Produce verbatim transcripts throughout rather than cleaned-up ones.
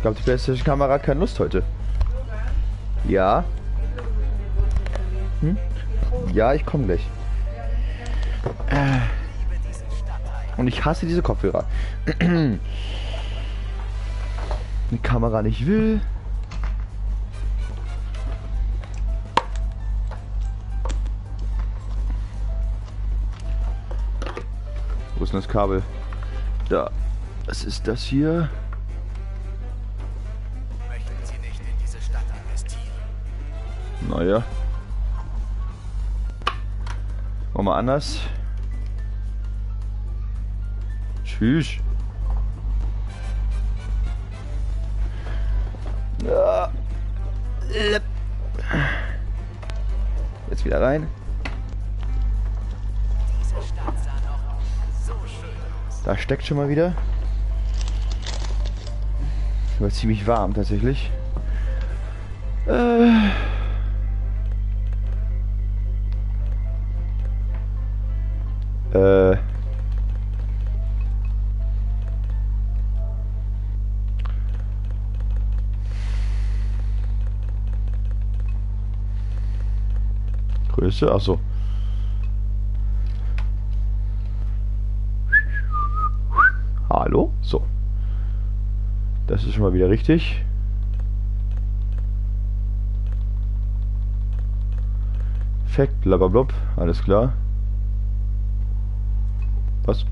glaube, die PlayStation-Kamera hat keine Lust heute. Ja. Hm? Ja, ich komme gleich. Äh. Und ich hasse diese Kopfhörer. Die Kamera nicht will. Wo ist denn das Kabel? Da. Was ist das hier? Möchten Sie nicht in diese Stadt investieren? Naja. Machen wir anders. Tschüss. Ja. Jetzt wieder rein. Diese Stadt sah noch so schön aus. Da steckt schon mal wieder. War ziemlich warm tatsächlich. Äh. Äh. Größe, achso. Hallo? So. Das ist schon mal wieder richtig. Effekt, blablabla. Alles klar. Was?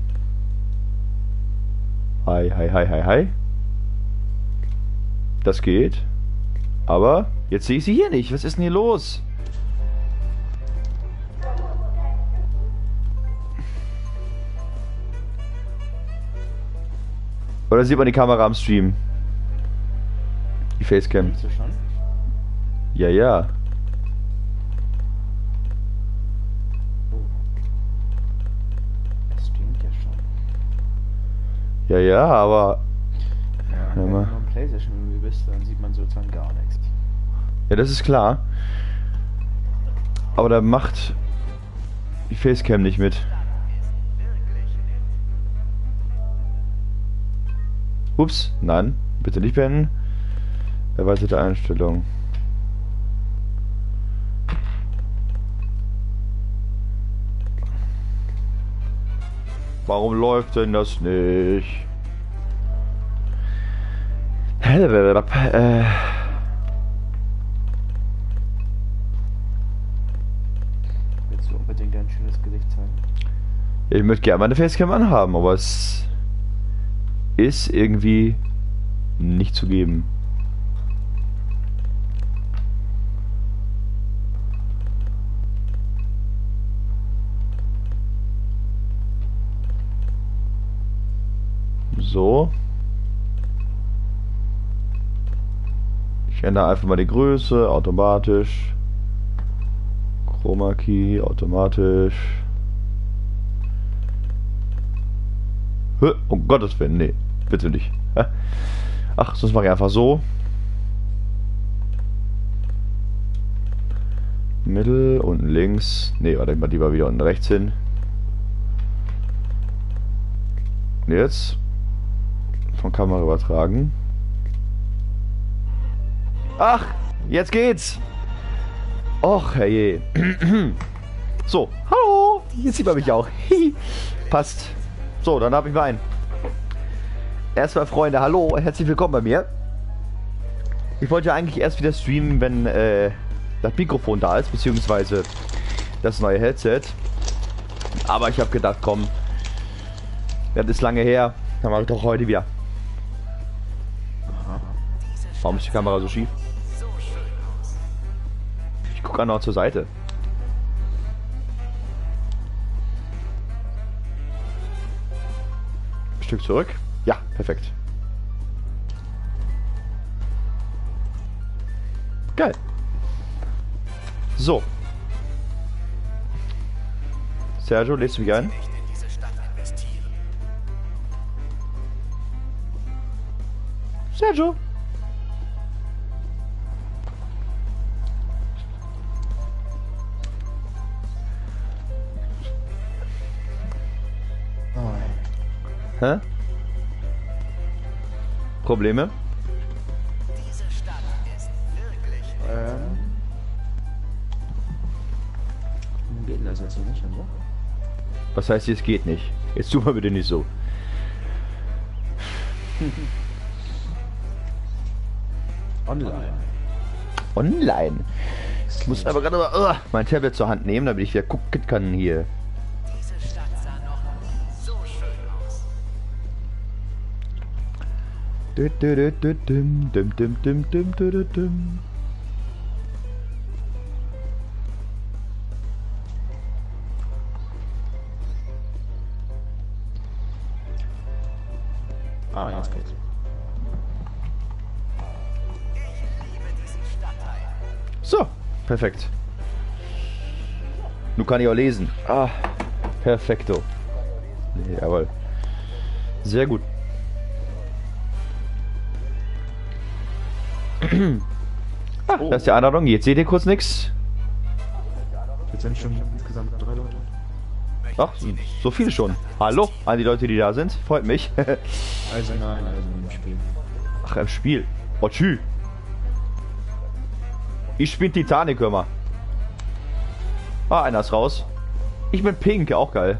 Hi, hi, hi, hi, hi. Das geht. Aber jetzt sehe ich sie hier nicht. Was ist denn hier los? Oder sieht man die Kamera am Stream? Die Facecam. Siehst du schon? Ja, ja. Oh. Es streamt ja schon. Ja, ja, aber... Ja, Ja, wenn mal. du am Playstation-Menü bist, dann sieht man sozusagen gar nichts. Ja, das ist klar. Aber da macht die Facecam nicht mit. Ups, nein, bitte nicht beenden. Erweiterte Einstellung. Warum läuft denn das nicht? Äh, Willst du unbedingt dein schönes Gesicht zeigen? ich möchte gerne meine Facecam anhaben, aber es ist irgendwie nicht zu geben. So. Ich ändere einfach mal die Größe, automatisch. Chroma Key, automatisch. Hä? Um Gottes Willen, nee, bitte nicht. Hä? Ach, sonst mache ich einfach so. Mittel, unten links. Nee, warte mal, lieber wieder unten rechts hin. Und jetzt von Kamera übertragen. Ach, jetzt geht's. Och, herrje. So, hallo. Jetzt sieht man mich auch. Passt. So, dann habe ich mal einen. Erstmal, Freunde, hallo. Herzlich willkommen bei mir. Ich wollte ja eigentlich erst wieder streamen, wenn äh, das Mikrofon da ist, beziehungsweise das neue Headset. Aber ich habe gedacht, komm, das ist lange her. Dann mache ich doch heute wieder. Warum ist die Kamera so schief? Ich gucke auch noch zur Seite. Ein Stück zurück. Ja, perfekt. Geil. So. Sergio, lädst du mich ein? Nicht in diese Stadt investieren. Sergio. Hä? Probleme? Also jetzt nicht, oder? Was heißt, es geht nicht? Jetzt tu mal bitte nicht so. Online. Online. Ich muss aber gerade mal uh, mein Tablet zur Hand nehmen, damit ich wieder gucken kann hier. Diese Stadt sah noch nie so schön aus. Dü, dü, dü, dü, düm, düm, düm, düm, düm, dü, dü, düm. Ah, jetzt geht's. Ich liebe diesen Stadtteil. So, perfekt. Nun kann ich auch lesen. Ah, perfekto. Jawohl. Sehr gut. Ah, Oh. das ist die Einladung. Jetzt seht ihr kurz nichts. Jetzt sind schon insgesamt drei Leute. Ach, so viele schon. Hallo an die Leute, die da sind. Freut mich. Also nein, also im Spiel. Ach, im Spiel. Oh, tschü. Ich spiele Titanic, hör mal. Ah, einer ist raus. Ich bin pink, auch geil.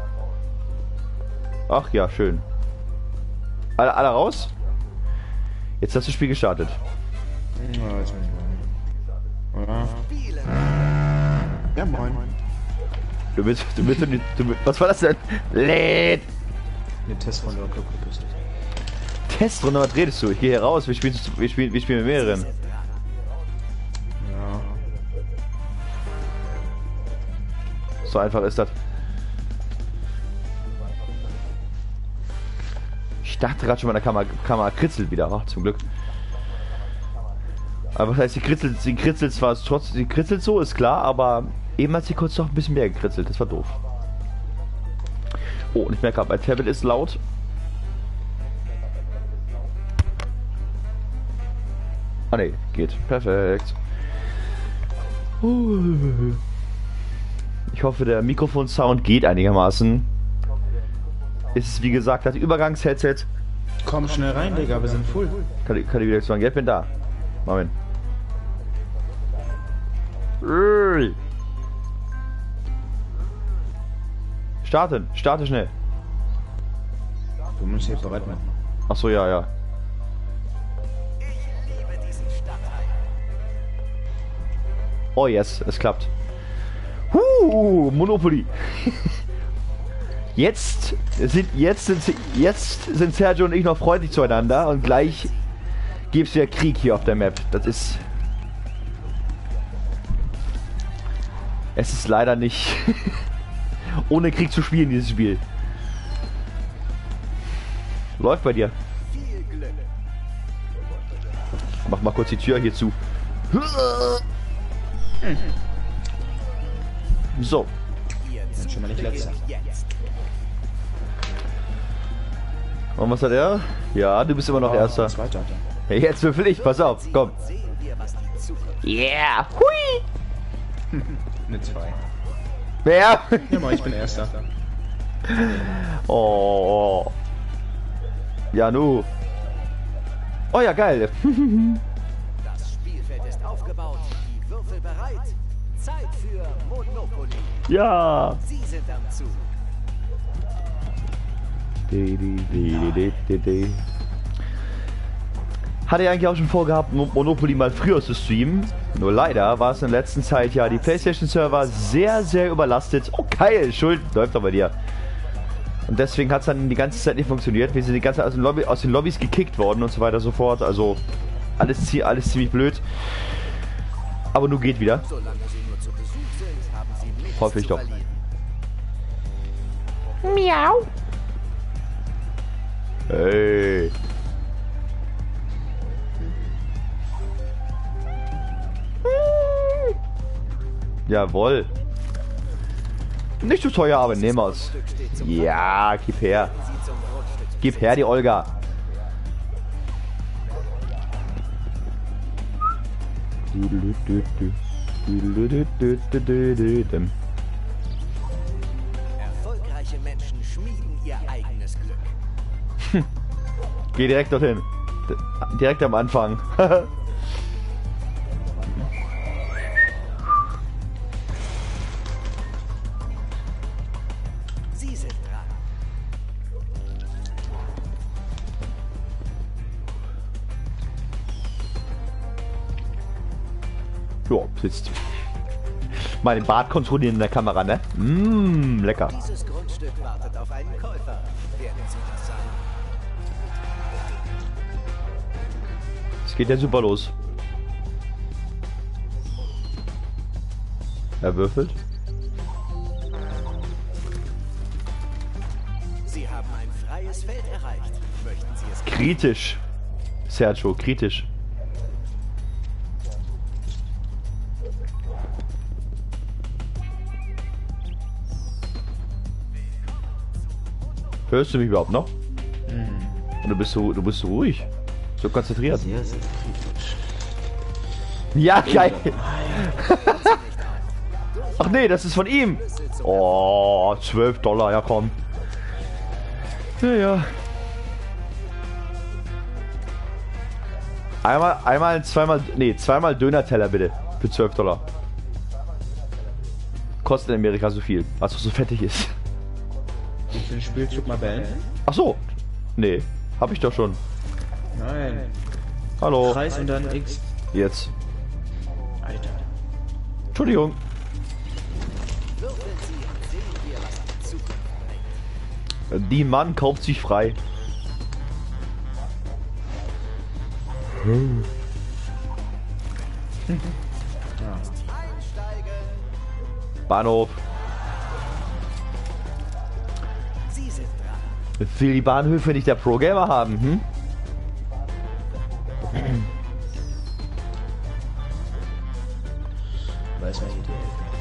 Ach ja, schön. Alle, alle raus? Jetzt hast du das Spiel gestartet. Ja, jetzt bin ich rein. Ja. Spielen. Ja, moin. Du bist, du bist, du, du, was war das denn? Lädt. Eine Testrunde auf Glück bist du. Testrunde, was redest du? Ich gehe hier raus, wir spielen, wir spielen, wir spielen mit mehreren. Ja. So einfach ist das. Ich dachte gerade schon, meine Kamera, Kamera kritzelt wieder. Ach, zum Glück. Aber was heißt, sie kritzelt, sie kritzelt zwar trotz, sie kritzelt so, ist klar, aber eben hat sie kurz noch ein bisschen mehr gekritzelt. Das war doof. Oh, und ich merke gerade, mein Tablet ist laut. Ah ne, geht. Perfekt. Ich hoffe, der Mikrofon-Sound geht einigermaßen. Ist wie gesagt das Übergangs-Headset. Komm schnell rein, Digga, wir sind full. Kann ich, kann ich wieder sagen, ja, ich bin da. Moment. Ui. Starten, starte schnell. Du musst hier bereit machen. Ach so, ja, ja. Ich liebe diesen Stadtteil. Oh yes, es klappt. Huh, Monopoly. Jetzt sind jetzt sind jetzt sind Sergio und ich noch freundlich zueinander und gleich gibt's ja Krieg hier auf der Map. Das ist es ist leider nicht ohne Krieg zu spielen, dieses Spiel. Läuft bei dir. Viel Glück. Mach mal kurz die Tür hier zu. So. Ihr Dann schon mal nicht letzter. jetzt. Und was hat er? Ja, du bist immer noch Erster. Zweiter. Hey, jetzt würfel ich, pass auf, komm. Sehen wir, was die Zukunft Yeah, hui. Eine zwei. Wer? Ja, mal, ich bin Erster. Oh. Ja, nu. Oh ja, geil. Das Spielfeld ist aufgebaut, die Würfel bereit. Zeit für Monopoly. Ja. Sie sind am Zug. Di, di, di, di, di, di. Hatte ich eigentlich auch schon vorgehabt, Mo- Monopoly mal früher zu streamen. Nur leider war es in der letzten Zeit ja die PlayStation-Server sehr, sehr überlastet. Oh geil, Schuld läuft doch bei dir. Und deswegen hat es dann die ganze Zeit nicht funktioniert. Wir sind die ganze Zeit aus den, Lobby, aus den Lobbys gekickt worden und so weiter und so fort. Also alles, zie- alles ziemlich blöd. Aber nun geht wieder. Solange sie nur zu Besuch sind, haben sie nichts Hoffe ich zu doch. verlieren. Hey. Jawohl. Nicht zu teuer, aber nehmen wir's. Stück steht zum Ja, gib her. Sie zum Grundstück. Gib her die Olga. Erfolgreiche Menschen schmieden ihr eigenes Glück. Geh direkt dorthin. D- Direkt am Anfang. Ja, sitzt. Mal den Bart kontrollieren in der Kamera, ne? Mmm, lecker. Dieses Grundstück wartet auf einen Käufer. Werden Sie das sein? Es geht ja super los. Er würfelt. Sie haben ein freies Feld erreicht. Möchten Sie es? Kritisch. Sergio, kritisch. Hörst du mich überhaupt noch? Mhm. Und du bist so, du bist so ruhig. So konzentriert. Sehr, sehr kritisch. Ja, geil. Ach nee, das ist von ihm. Oh, zwölf Dollar, ja komm. Ja, ja. Einmal, einmal, zweimal, nee, zweimal Döner-Teller bitte. Für zwölf Dollar. Kostet in Amerika so viel, als es so fettig ist. Ich will den Spielzug mal beenden. Ach so. Nee, hab ich doch schon. Nein. Hallo. Kreis und dann X. Jetzt. Alter. Entschuldigung. Würfeln Sie und sehen wir, was die Zukunft bringt. Die Mann kauft sich frei. Hm. Einsteigen. Bahnhof. Sie sind dran. Will die Bahnhöfe nicht der Pro-Gamer haben, hm? Weiß man Idee.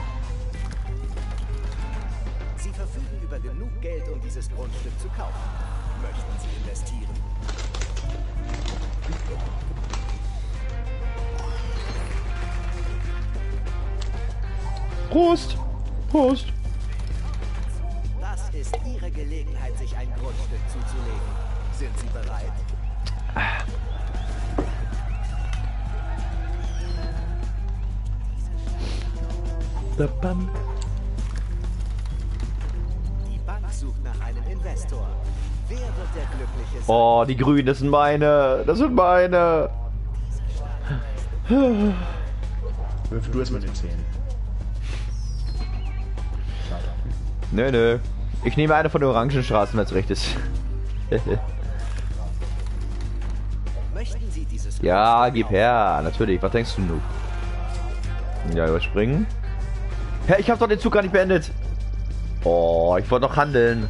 Sie verfügen über genug Geld, um dieses Grundstück zu kaufen. Möchten Sie investieren? Prost! Prost! Das ist Ihre Gelegenheit, sich ein Grundstück zuzulegen. Sind Sie bereit? Bam. Die Bank sucht nach einem Investor. Wer wird der Glückliche sein? Oh, die Grünen, das sind meine. Das sind meine. Würfel du erstmal den zehn. Schade. Nö, nö. Ich nehme eine von den Orangenstraßen, wenn es recht ist. Möchten Sie dieses Ja, Grundstück gib kaufen? her. Natürlich. Was denkst du nun? Ja, überspringen. Hä, ich hab doch den Zug gar nicht beendet. Oh, ich wollte noch handeln.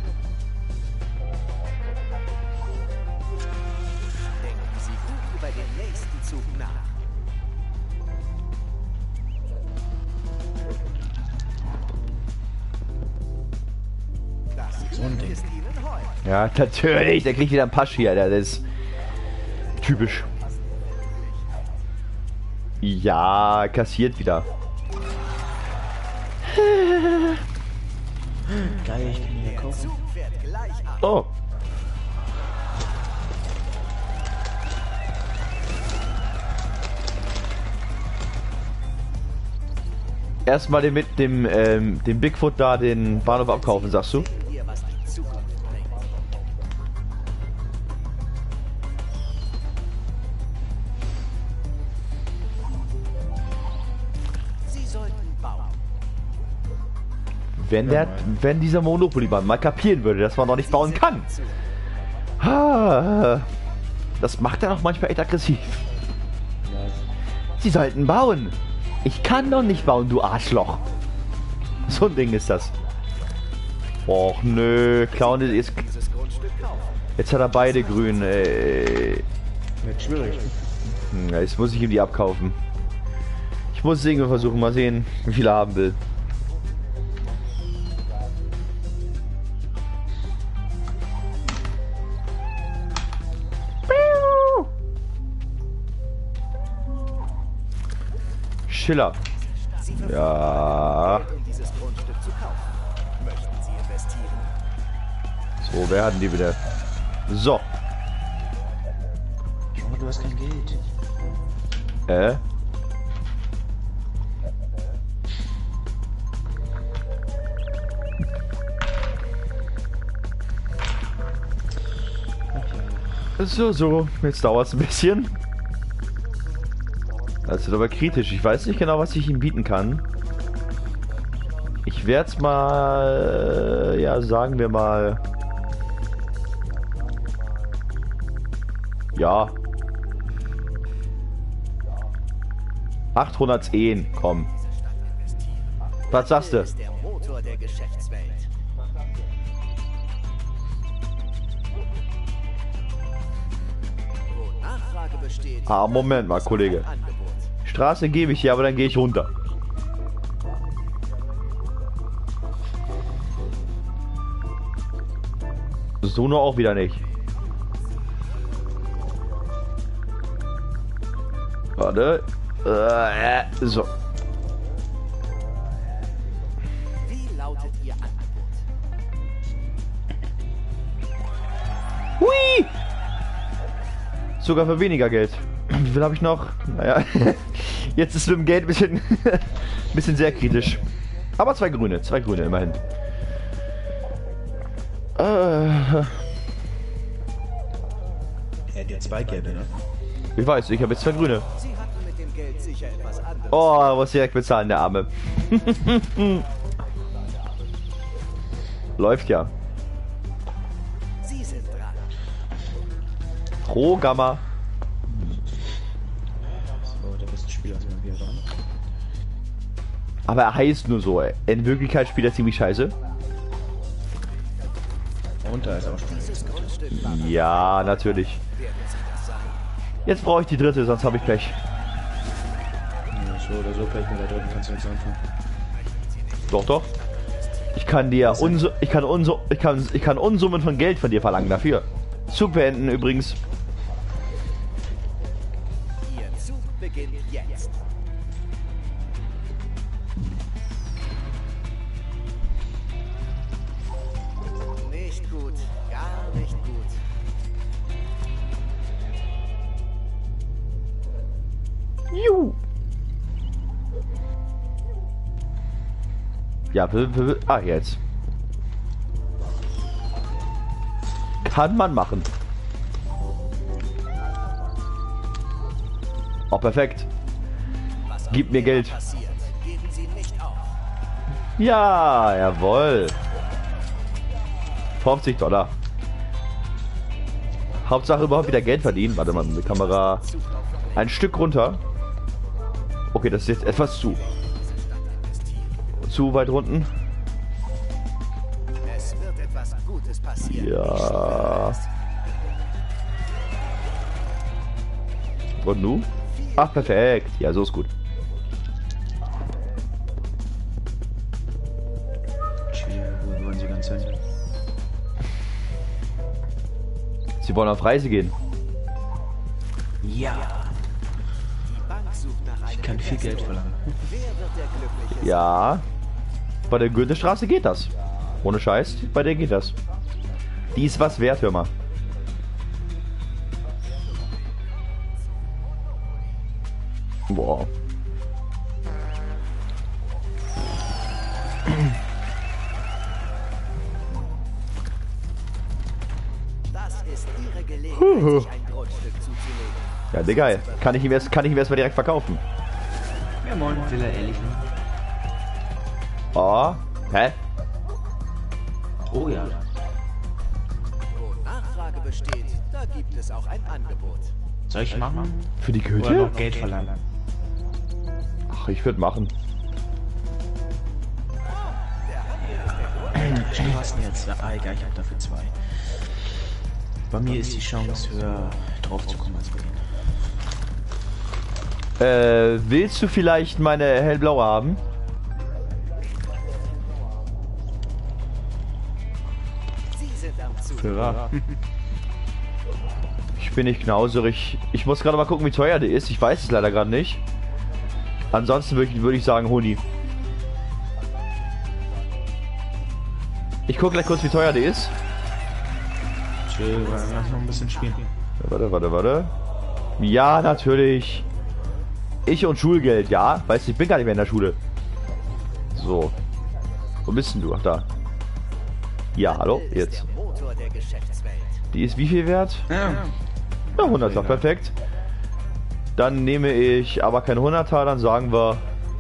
Denken Sie gut über den nächsten Zug nach. Das So ein Ding. ist Ihnen heute. Ja, natürlich. Der kriegt wieder einen Pasch hier. Der ist typisch. Ja, kassiert wieder. Geil, ich kann mir Der kaufen. Zug fährt gleich ab. Oh. Erstmal den mit dem ähm, dem Bigfoot da den Bahnhof abkaufen, sagst du? Sehen wir, was die Zukunft bringt. Sie sollten bauen. Wenn der, wenn dieser Monopoly-Mann mal kapieren würde, dass man noch nicht bauen kann. Ah, das macht er auch manchmal echt aggressiv. Sie sollten bauen. Ich kann doch nicht bauen, du Arschloch. So ein Ding ist das. Och nö, Clown ist jetzt, Dieses Grundstück kaufen. jetzt hat er beide grün. Ey. Wird schwierig. Hm, Jetzt muss ich ihm die abkaufen. Ich muss es irgendwie versuchen, mal sehen, wie viel er haben will. Schiller. Sie verfügen Ja. über Geld, um dieses Grundstück zu kaufen. Möchten Sie investieren? So, wer hatten die wieder? So. Junge, du hast kein Geld. Äh? So, so. Jetzt dauert es ein bisschen. Das ist aber kritisch. Ich weiß nicht genau, was ich ihm bieten kann. Ich werde es mal... Ja, sagen wir mal... Ja. achthundertzehn, komm. Was sagst du? Ist der Motor der Geschäftswelt. Wo Nachfrage besteht, Ah, Moment mal, Kollege. ein Angebot. Straße gebe ich dir, aber dann gehe ich runter. So nur auch wieder nicht. Warte. Äh, so. Wie lautet Ihr Angebot? Hui! Sogar für weniger Geld. Wie viel habe ich noch? Naja, jetzt ist mit dem Geld ein bisschen, bisschen sehr kritisch. Aber zwei grüne, zwei grüne immerhin. Äh, Er hat ja zwei gelbe, ne? ich weiß, ich habe jetzt zwei grüne. Sie hatten mit dem Geld sicher etwas anderes. Oh, er muss direkt bezahlen, der Arme. Läuft ja. Sie sind dran. Pro Gamma. So, der beste Spieler sind wir wieder dran. Aber er heißt nur so, ey. In Wirklichkeit spielt er ziemlich scheiße. Und da ist auch schon. Dieses Grundstück war Ja, natürlich. werden Sie das sein? Jetzt brauche ich die dritte, sonst habe ich Pech. Ja, so oder so, Pech mit der dritten kannst du nichts anfangen. Doch, doch. Ich kann dir Unsu ich kann Unsu ich kann ich kann Unsummen von Geld von dir verlangen dafür. Zug beenden übrigens. Ihr Zug beginnt jetzt. Nicht gut, gar nicht gut. Juhu. Ja, w- w- ah, jetzt. Kann man machen. Oh, perfekt. Was Gib auch mir immer Geld. Passiert, geben Sie nicht auf. Ja, jawohl. fünfzig Dollar. Hauptsache überhaupt wieder Geld verdienen. Warte mal, mit der Kamera ein Stück runter. Okay, das ist jetzt etwas zu. Zu weit unten. Es wird etwas Gutes passieren. Ja. Und nu? Ach, perfekt. Ja, so ist gut. Chill, wo wollen sie ganz hin? Sie wollen auf Reise gehen. Ja, Die Bank sucht nach einem ich kann viel Geld verlangen. Wer wird der Glückliche Ja. Bei der Goethestraße geht das. Ohne Scheiß, bei der geht das. Die ist was wert, hör mal. Boah. Das ist Ihre Gelegenheit, sich ein Grundstück zuzulegen. Ja, Digga, kann ich ihm erst, kann ich ihm erst mal direkt verkaufen. Ja, moin, will er ehrlich sein? Oh, hä? Oh ja. Wo Nachfrage besteht, da gibt es auch ein Angebot. Soll ich machen? Für die Oder Goethe? noch Geld verlangen? Ach, ich würde machen. Du hast mir jetzt. Ah, egal, ich hab dafür zwei. Bei mir ist die Chance höher, drauf zu kommen als bei Ihnen. Äh, willst du vielleicht meine hellblaue haben? Sie sind am Zug. Ja. Ich bin nicht knauserig. Ich muss gerade mal gucken, wie teuer der ist. Ich weiß es leider gerade nicht. Ansonsten würde ich, würd ich sagen Huni. Ich gucke gleich kurz, wie teuer der ist. Chill, lass noch ein bisschen spielen. Ja, warte, warte, warte. Ja, natürlich. Ich und Schulgeld, ja. Weißt du, ich bin gar nicht mehr in der Schule. So. Wo bist denn du? Ach, da. Ja, hallo, Ist jetzt. der Motor der Geschäftswelt. Die ist wie viel wert? Ja. Ja, hunderter, perfekt. Dann nehme ich aber kein hunderter, dann sagen wir...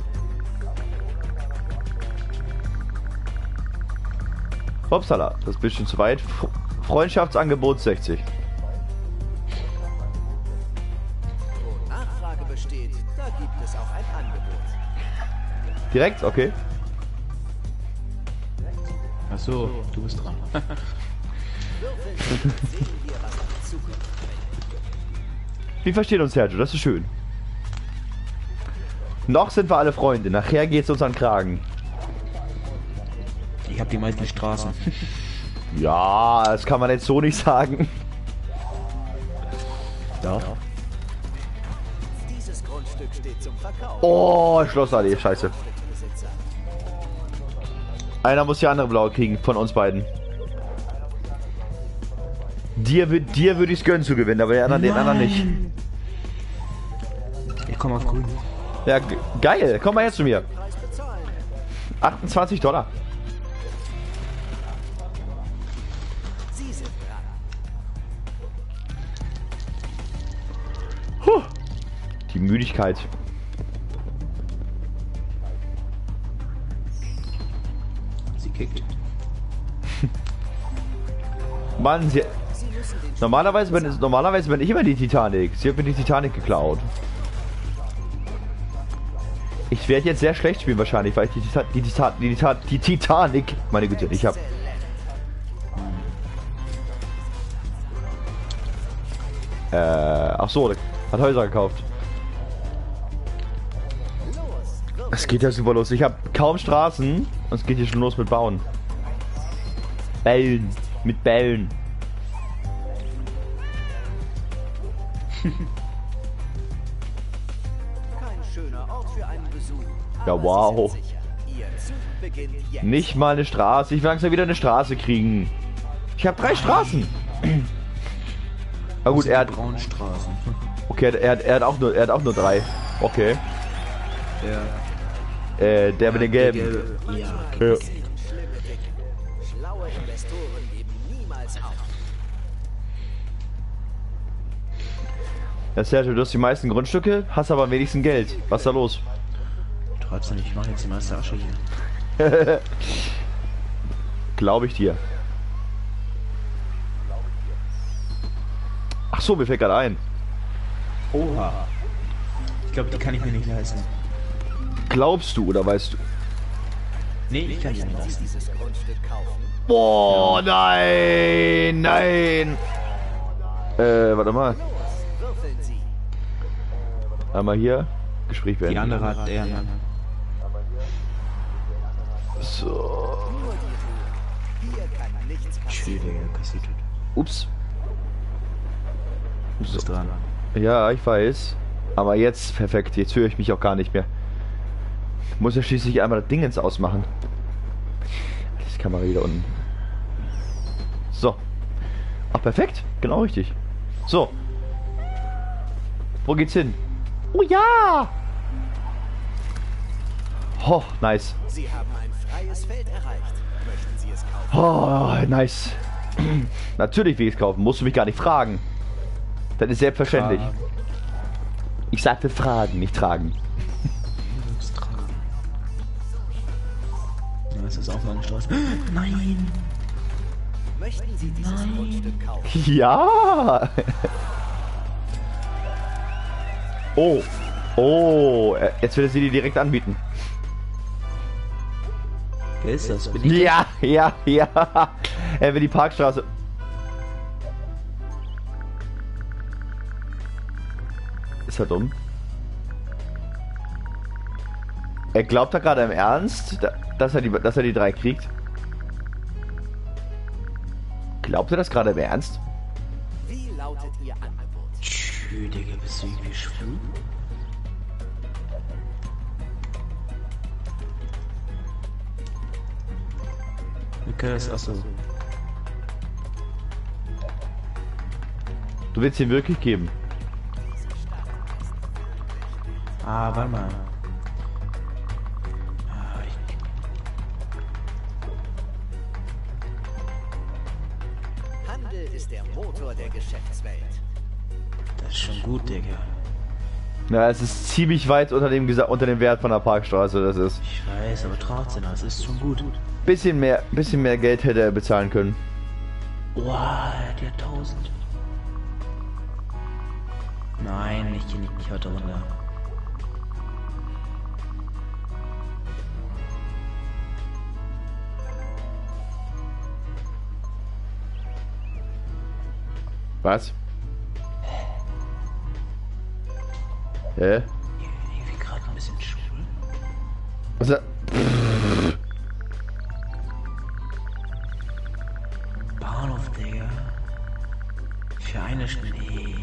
Upsala, das ist ein bisschen zu weit. Freundschaftsangebot sechzig. Wo Nachfrage besteht, da gibt es auch ein Angebot. Direkt? Okay. Ach so, du bist dran. Würfeln Sie, sehen wir, was die Zukunft bringt. Wir verstehen uns, Sergio, das ist schön. Noch sind wir alle Freunde, nachher geht's uns an den Kragen. Ich habe die meisten Straßen. Ja, das kann man jetzt so nicht sagen. Ja. Dieses Grundstück steht zum Verkauf. Oh, Schlossallee, scheiße. Besitzer. Einer muss die andere blaue kriegen, von uns beiden. Dir, wür- dir würde ich es gönnen zu gewinnen, aber den anderen, den anderen nicht. Ich komme auf grün. Ja, ge- geil, komm mal her zu mir. Preis bezahlen. achtundzwanzig Dollar. Sie sind dran. Puh. Die Müdigkeit. Sie kickt. Mann, sie, Sie müssen den normalerweise, bin, normalerweise bin ich immer die Titanic. Sie hat mir die Titanic geklaut. Ich werde jetzt sehr schlecht spielen wahrscheinlich, weil ich die, Tita die, Tita die, Tita die Titanic, meine Güte, ich habe. Äh, ach so, der hat Häuser gekauft. Los, Es geht ja super los. Ich habe kaum Straßen und es geht hier schon los mit Bauen. Bällen. Mit Bällen. kein schöner Ort für einen Besuch. Ja, aber wow. Sie sind sicher. Ihr Zug beginnt jetzt. Nicht mal eine Straße. Ich will langsam wieder eine Straße kriegen. Ich habe drei Straßen. Na gut, er hat. Braunstraßen. Okay, er hat, er hat auch nur, er hat auch nur drei. Okay. Der, Äh, der mit den gelben. gelbe. Ja. Ja. Schlimme Dinge. Schlaue Investoren geben niemals auf. Ja, Sergio, du hast die meisten Grundstücke, hast aber am wenigsten Geld. Was ist da los? Trotzdem, ich mache jetzt die meiste Asche hier. Glaube ich dir. Ach so, mir fällt gerade ein. Oha. Ich glaube, die kann ich mir nicht leisten. Glaubst du oder weißt du? Nee, ich kann die nicht Sie leisten. dieses Grundstück kaufen. Boah, nein, nein. Äh, warte mal. Los, würfeln Sie. Einmal hier. Gespräch Die beenden. andere hat er. So. Nur die Ruhe. Hier kann nichts passieren. Schwede kassiert. Ups. Du bist dran. Ja, ich weiß. Aber jetzt, perfekt. Jetzt höre ich mich auch gar nicht mehr. Ich muss ja schließlich einmal das Dingens ausmachen. Die Kamera wieder unten. So. Ach, perfekt. Genau richtig. So. Wo geht's hin? Oh ja! Oh, nice. Sie haben ein freies Feld erreicht. Möchten Sie es kaufen? Oh, nice. Natürlich will ich es kaufen. Musst du mich gar nicht fragen. Das ist selbstverständlich. Tragen. Ich sagte fragen, nicht tragen. Du bist dran. Ja, ist das auch meine Straße? Nein! Möchten Sie dieses Grundstück kaufen? Ja. Oh. Oh. äh, Jetzt will er sie dir direkt anbieten. Wer ist das? Bin ich? Ja, ja, ja. Er will die Parkstraße. Ist er dumm? Er glaubt da gerade im Ernst, da- dass er die, dass er die drei kriegt. Glaubt er das gerade im Ernst? Wie lautet Ihr Angebot? Tschü, Digga, bist du irgendwie schwul? Wir können das, achso. Du willst ihn wirklich geben? Ah, warte mal. Ah, ich, Handel ist der Motor der Geschäftswelt. das ist schon gut, Digga. Ja, es ist ziemlich weit unter dem, Gesa- unter dem Wert von der Parkstraße, das ist. Ich weiß, aber trotzdem, das ist schon gut. Bisschen mehr, bisschen mehr Geld hätte er bezahlen können. Wow, der hat tausend. Nein, ich gehe nicht, nicht heute runter. Was? Hä? Irgendwie gerade ein bisschen schwul. Also, Bahnhof, Digga. Für eine Stunde.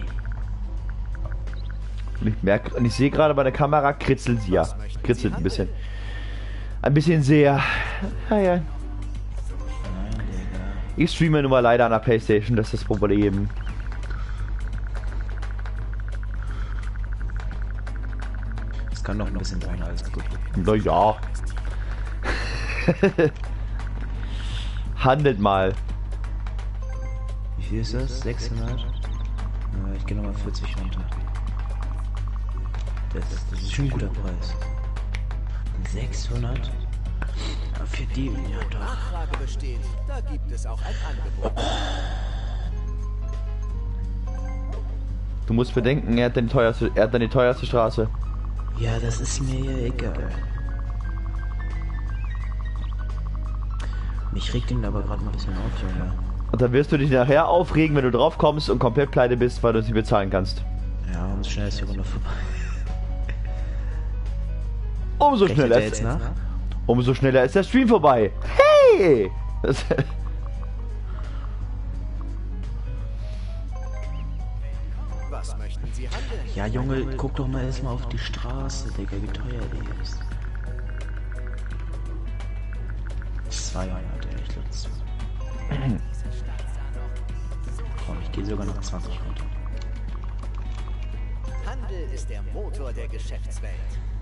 und ich merke, und ich sehe gerade bei der Kamera kritzelt sie ja. Kritzelt ein bisschen. Ein bisschen sehr. Naja. Nein, Digga. Ich streame nur mal leider an der PlayStation, das ist das Problem. Das kann noch ein bisschen sein, alles gut. Naja. Handelt mal. Wie viel ist das? sechshundert? Ja, ich gehe nochmal vierzig runter. Das, das ist schon ein guter Preis. sechshundert? Ja, für die, ja doch. Nachfrage besteht, da gibt es auch ein Angebot. Du musst bedenken, er hat, den teuerste, er hat dann die teuerste Straße. Ja, das ist mir ja egal. Mich regt ihn aber gerade ein bisschen auf, Junge. Und dann wirst du dich nachher aufregen, wenn du drauf kommst und komplett pleite bist, weil du es nicht bezahlen kannst. Ja, umso schneller ist die Runde vorbei. Umso Rechnet schneller er ist, jetzt nach? umso schneller ist der Stream vorbei. Hey! Das, Was möchten Sie handeln? Ja, Junge, guck doch mal erstmal auf die Straße, Digga, wie teuer die ist. zweihundert, ey, ich glaube. Komm, ich gehe sogar noch zwanzig runter. Handel ist der Motor der Geschäftswelt.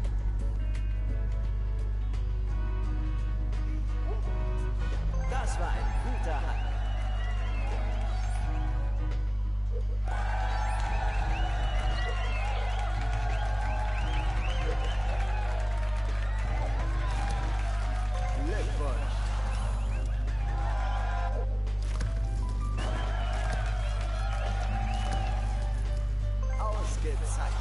Das war ein guter Handel. Glückwunsch. Ausgezeichnet.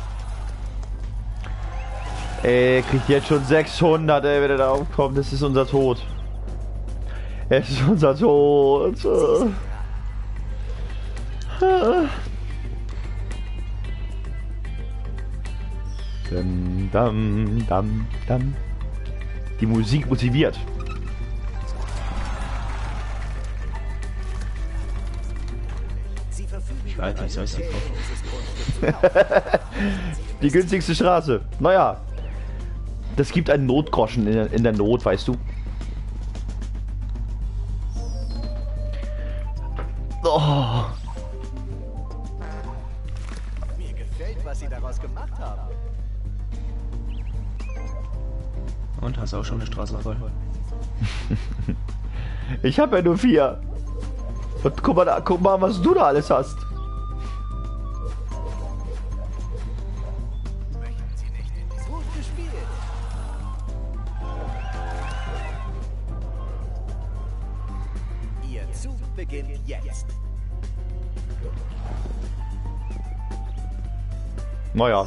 ey, kriegt jetzt schon sechshundert, ey, wenn er da aufkommt. Das ist unser Tod. Es ist unser Tod. Dam, dam, dam, dam. Die Musik motiviert. Sie verfügen Ich weiß nicht, soll ich sie kaufen? dieses Grundstück. Die günstigste Straße. Naja. Das gibt einen Notgroschen in der, in der Not, weißt du. Oh. Mir gefällt, was Sie daraus gemacht haben. Und hast auch schon eine Straße voll. Ich habe ja nur vier. Und guck mal, da, guck mal, was du da alles hast. Gut gespielt. Ihr Zug beginnt jetzt. Naja.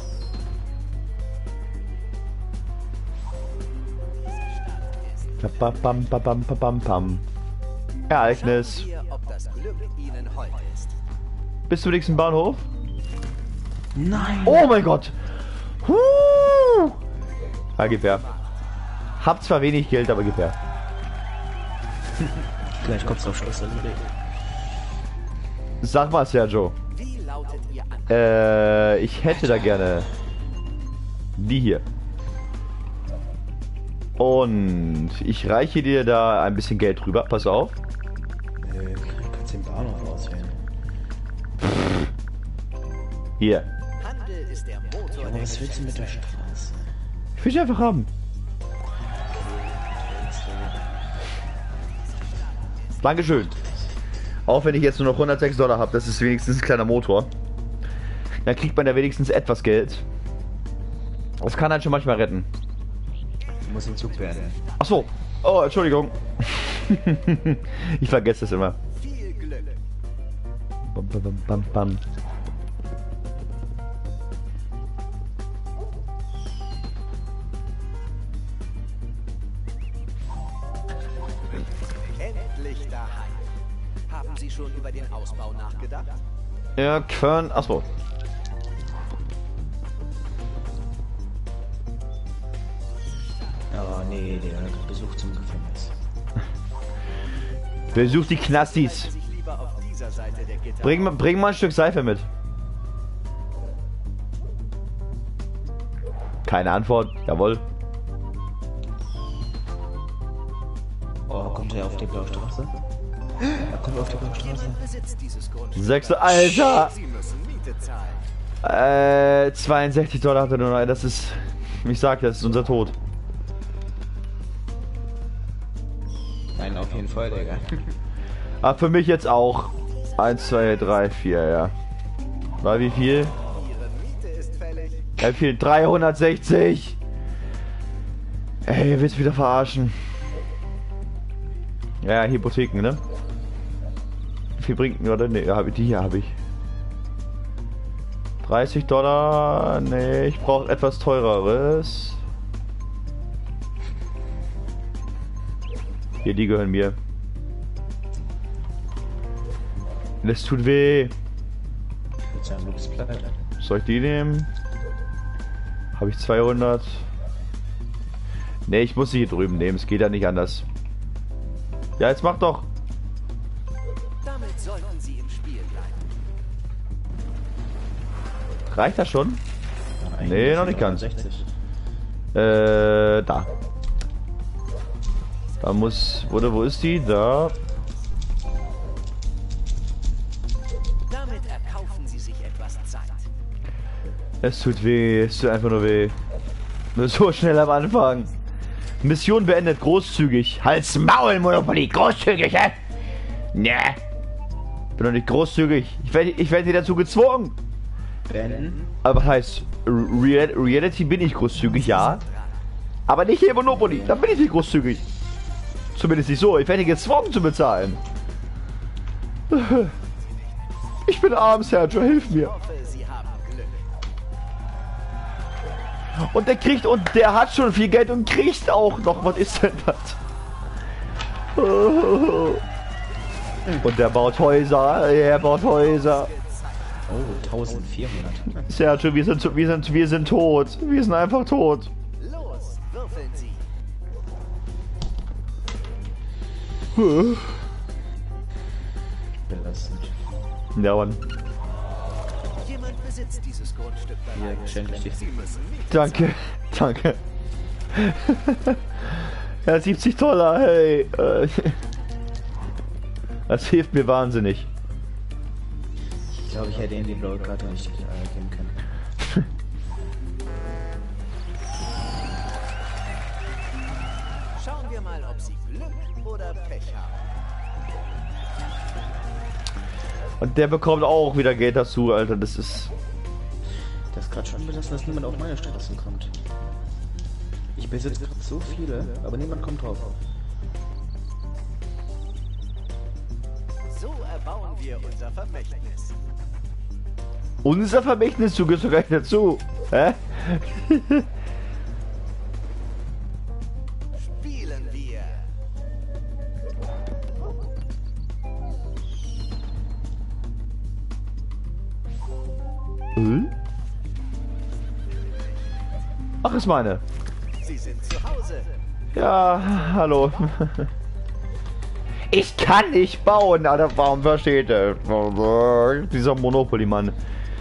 Pam, pam, pam, pam, pam, pam. Ereignis. Schauen wir, ob das Glück Ihnen hold ist. Bis zum nächsten Bahnhof. Nein! Oh mein Gott. Huh. Ja, gib her. Hab zwar wenig Geld, aber gib her. Gleich kommt's auf Schloss Allee. Sag mal, Sergio. Wie lautet Ihr Antrag? Äh, ich hätte da gerne die hier. Und ich reiche dir da ein bisschen Geld rüber. Pass auf. Äh, kannst den Bahnhof auswählen. Hier. Handel ist der Motor Aber der was willst du mit der Straße? Ich will sie einfach haben. Dankeschön. Auch wenn ich jetzt nur noch hundertsechs Dollar habe, das ist wenigstens ein kleiner Motor. Dann kriegt man ja wenigstens etwas Geld. Das kann halt schon manchmal retten. Du musst den Zug beenden. Ach so. Oh, Entschuldigung. Ich vergesse es immer. Viel Glück. Bam, bam, bam, bam, bam. Endlich daheim. Haben Sie schon über den Ausbau nachgedacht? Ja, können. Achso. Oh nee, der Besuch zum Gefängnis. Besuch die Knastis. Sich lieber auf dieser Seite der Gitter. Bring, mal- bring mal ein Stück Seife mit. Keine Antwort. Jawohl. Oh, kommt er auf die blaue Straße? Er kommt auf die blaue Straße. Jemand besitzt dieses Grundstück. Sechste. Alter. Sie müssen Miete zahlen. Äh, zweiundsechzig Dollar hat er nur noch. Das ist. Ich sag, das ist unser Tod. Nein, auf jeden Fall, Digga. Ah, für mich jetzt auch. eins, zwei, drei, vier, ja. War wie viel? Ihre Miete ist fällig. Wie viel? dreihundertsechzig! Ey, ihr willst wieder verarschen. Ja, Hypotheken, ne? Wie viel bringt oder? Ne, hab ich, die hier habe ich. dreißig Dollar. Ne, ich brauche etwas teureres. Hier, die gehören mir. Das tut weh. Mit seinem Lobskleid. Soll ich die nehmen? Habe ich zweihundert? Ne, ich muss sie hier drüben nehmen. Es geht ja nicht anders. Ja, jetzt mach doch. Damit sollten Sie im Spiel bleiben. Reicht das schon? Ja, Nee, noch nicht ganz. sechzig. Äh, da. Da muss... Wo, wo ist die? Da. Damit erkaufen Sie sich etwas Zeit. Es tut weh. Es tut einfach nur weh. Nur so schnell am Anfang. Mission beendet. Großzügig. Halt's Maul, Monopoly. Großzügig, hä? Ne. Bin doch nicht großzügig. Ich werde ich werd hier dazu gezwungen. Beenden. Aber was heißt... Real, Reality bin ich großzügig, ja. Aber nicht hier Monopoly. Da bin ich nicht großzügig. Zumindest nicht so. Ich werde gezwungen zu bezahlen. Ich bin arm, Sergio. Hilf mir. Ich hoffe, Sie haben Glück. Und der kriegt... Und der hat schon viel Geld und kriegt auch noch... Was ist denn das? Und der baut Häuser. Er baut Häuser. Oh, eintausendvierhundert. Sergio, wir sind, wir sind, wir sind tot. Wir sind einfach tot. Los, würfeln Sie. Belastend. Ja, Mann. Jemand besitzt dieses Grundstück Hier, bereits. schenke ich dir. Sie müssen Miete Danke. Danke. Ja, siebzig Dollar, hey. Äh, Das hilft mir wahnsinnig. Ich glaube, ich hätte ihm die blaue Karte nicht äh, geben können. Schauen wir mal, ob Sie Glück oder Pech haben. Und der bekommt auch wieder Geld dazu, Alter. Das ist... Das ist gerade schon belassen, dass niemand auf meine Straßen kommt. Ich besitze gerade so viele, aber niemand kommt drauf. So erbauen wir unser Vermächtnis. Unser Vermächtnis, du gehörst doch gar nicht dazu. Hä? Spielen wir. Hm? Ach, ist meine. Sie sind zu Hause. Ja, hallo. Ich kann nicht bauen, Alter. Warum versteht er? Dieser Monopoly-Mann.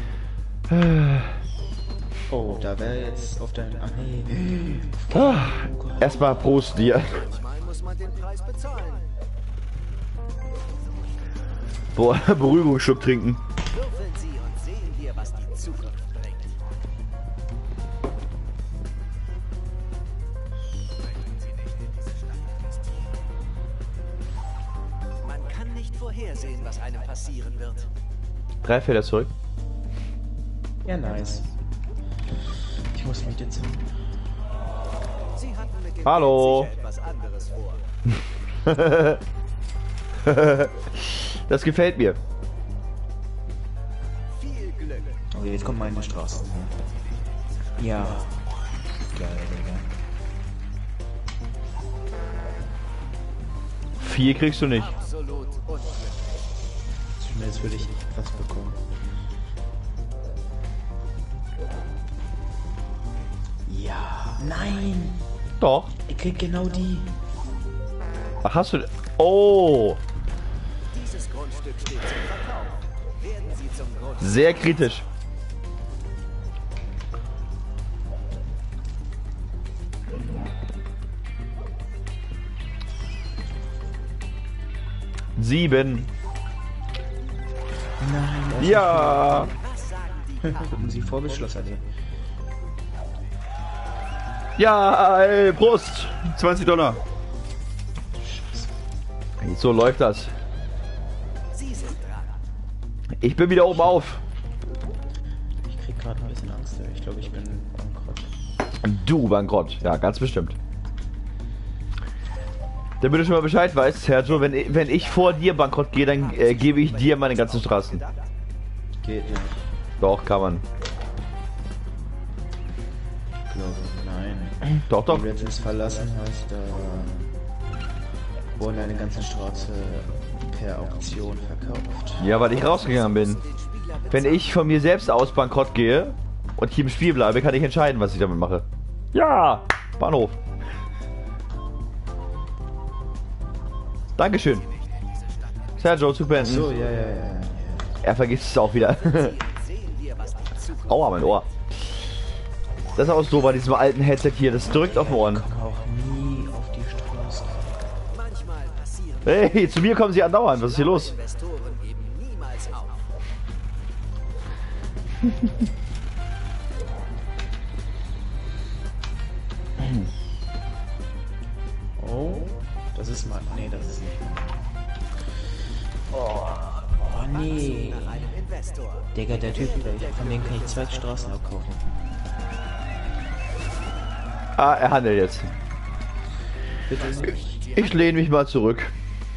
Oh, da wäre jetzt auf deinen... Ach nee. Ah, erstmal Prost dir. Manchmal muss man den Preis bezahlen. Boah, Beruhigungsschluck trinken. Würfeln Sie und sehen wir, was die Zukunft bringt. Man kann nicht vorhersehen, was einem passieren wird. Drei Felder zurück. Ja, nice. Ich Ich muss Miete zahlen. Sie hatten mit dem Hallo. Geld sicher etwas anderes vor. Das gefällt mir. Viel Glück. Okay, jetzt kommt meine Straße. Ja. Geil, Digga. Viel kriegst du nicht. Absolut unglücklich. Zumindest würde ich was bekommen. Ja. Nein! Doch. Ich krieg genau die. Ach, hast du... Oh. Dieses Grundstück steht zum Verkauf. Werden Sie zum Grundstück. Sehr kritisch. Sieben. Nein, Ja. Was sagen die Karten? Gucken Sie vor bis Schlossallee. Ja, ey, Prost. zwanzig Dollar. So läuft das. Sie sind dran. Ich bin wieder oben auf. Ich krieg gerade ein bisschen Angst, ey. Ich glaube, ich bin bankrott. Du bankrott. Ja, ganz bestimmt. Damit du schon mal Bescheid weißt, Sergio, wenn, ich- wenn ich vor dir bankrott gehe, dann äh, gebe ich dir meine ganzen Straßen. Geht nicht. Doch, kann man. Ich glaube, nein. Doch, doch. Wenn wir jetzt das verlassen heißt, da wurden eine ganze Straße per Auktion verkauft. Ja, weil ich rausgegangen bin. Wenn ich von mir selbst aus bankrott gehe und hier im Spiel bleibe, kann ich entscheiden, was ich damit mache. Ja, Bahnhof. Dankeschön. Sergio, zu beenden. So, ja, ja, ja, ja. Er vergisst es auch wieder. Sehen wir, was die Zukunft. Aua, mein Ohr. Das ist auch so bei diesem alten Headset hier. Das drückt auf den Ohren. Komm auch nie auf die Straße. Manchmal passieren Hey, zu mir kommen sie andauernd. Was ist hier los? Investoren geben niemals auf. Oh, das ist mal. Nee, das ist nicht. Oh, oh nee. Nach einem Investor. Digga, der Typ, der, von dem kann ich zwei Straßen abkaufen. Ah, er handelt jetzt. Bitte nicht. Ich lehne mich mal zurück.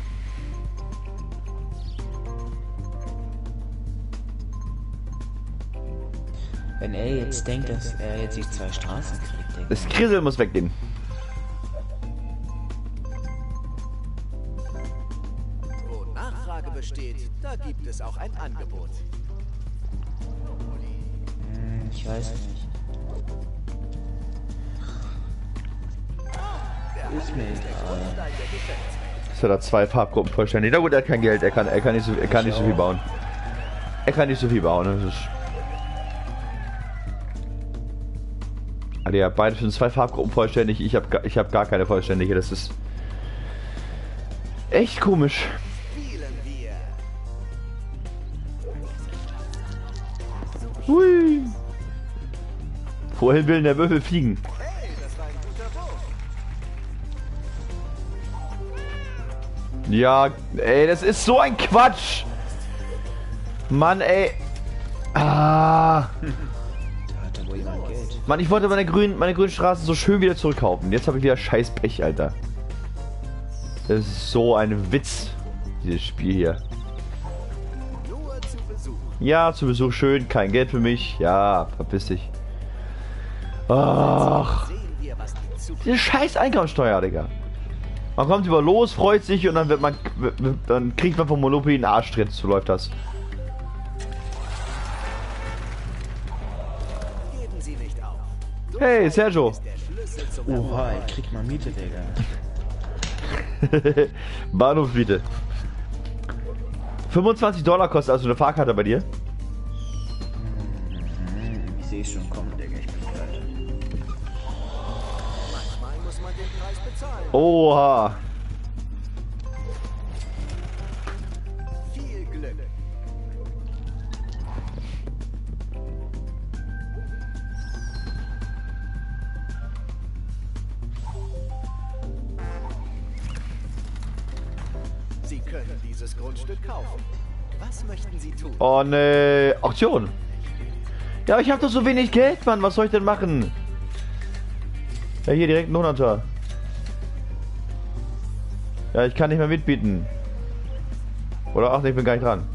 Wenn er jetzt denkt, dass er jetzt die zwei Straßen kriegt, Digga. Das Krisel muss weggehen. Wo Nachfrage besteht, da gibt es auch ein Angebot. Hm, ich weiß nicht. Ist mir egal. Dein Gefällt. Ist er da zwei Farbgruppen vollständig? Na gut, er hat kein Geld. Er kann, er kann nicht so, er kann nicht so viel bauen. Er kann nicht so viel bauen. Das ist. Also ja, beide sind zwei Farbgruppen vollständig. Ich habe ich hab gar keine vollständige. Das ist echt komisch. Spielen wir. Hui. Wohin will denn der Würfel fliegen? Hey, das war ein guter Wurf. Ja, ey, das ist so ein Quatsch. Mann, ey. Ah. Da hat ja wohl jemand Geld. Mann, ich wollte meine grünen, meine grünen Straßen so schön wieder zurückkaufen. Jetzt habe ich wieder scheiß Pech, Alter. Das ist so ein Witz, dieses Spiel hier. Nur zu Besuch. Ja, zu Besuch schön, kein Geld für mich. Ja, verpiss dich. Ach, Sehen wir, was die Zukunft. diese scheiß Einkommensteuer, Digga. Man kommt über los, freut sich und dann wird man, dann kriegt man vom Monopoly einen Arschtritt. So läuft das. Geben Sie nicht auf. Hey, Sergio. Der Schlüssel zum Oha, ich krieg mal Miete, Digga. Bahnhofsmiete. fünfundzwanzig Dollar kostet also eine Fahrkarte bei dir. Hm, ich sehe schon kommen, Digga. Ich bin pleite. Manchmal muss man den Preis bezahlen. Oha. Viel Glück. Sie können dieses Grundstück kaufen. Was möchten Sie tun? Oh ne, Auktion. Ja, aber ich habe doch so wenig Geld, Mann. Was soll ich denn machen? Ja, hier direkt ein Hunderter. Ja, ich kann nicht mehr mitbieten. Oder ach, ich bin gar nicht dran.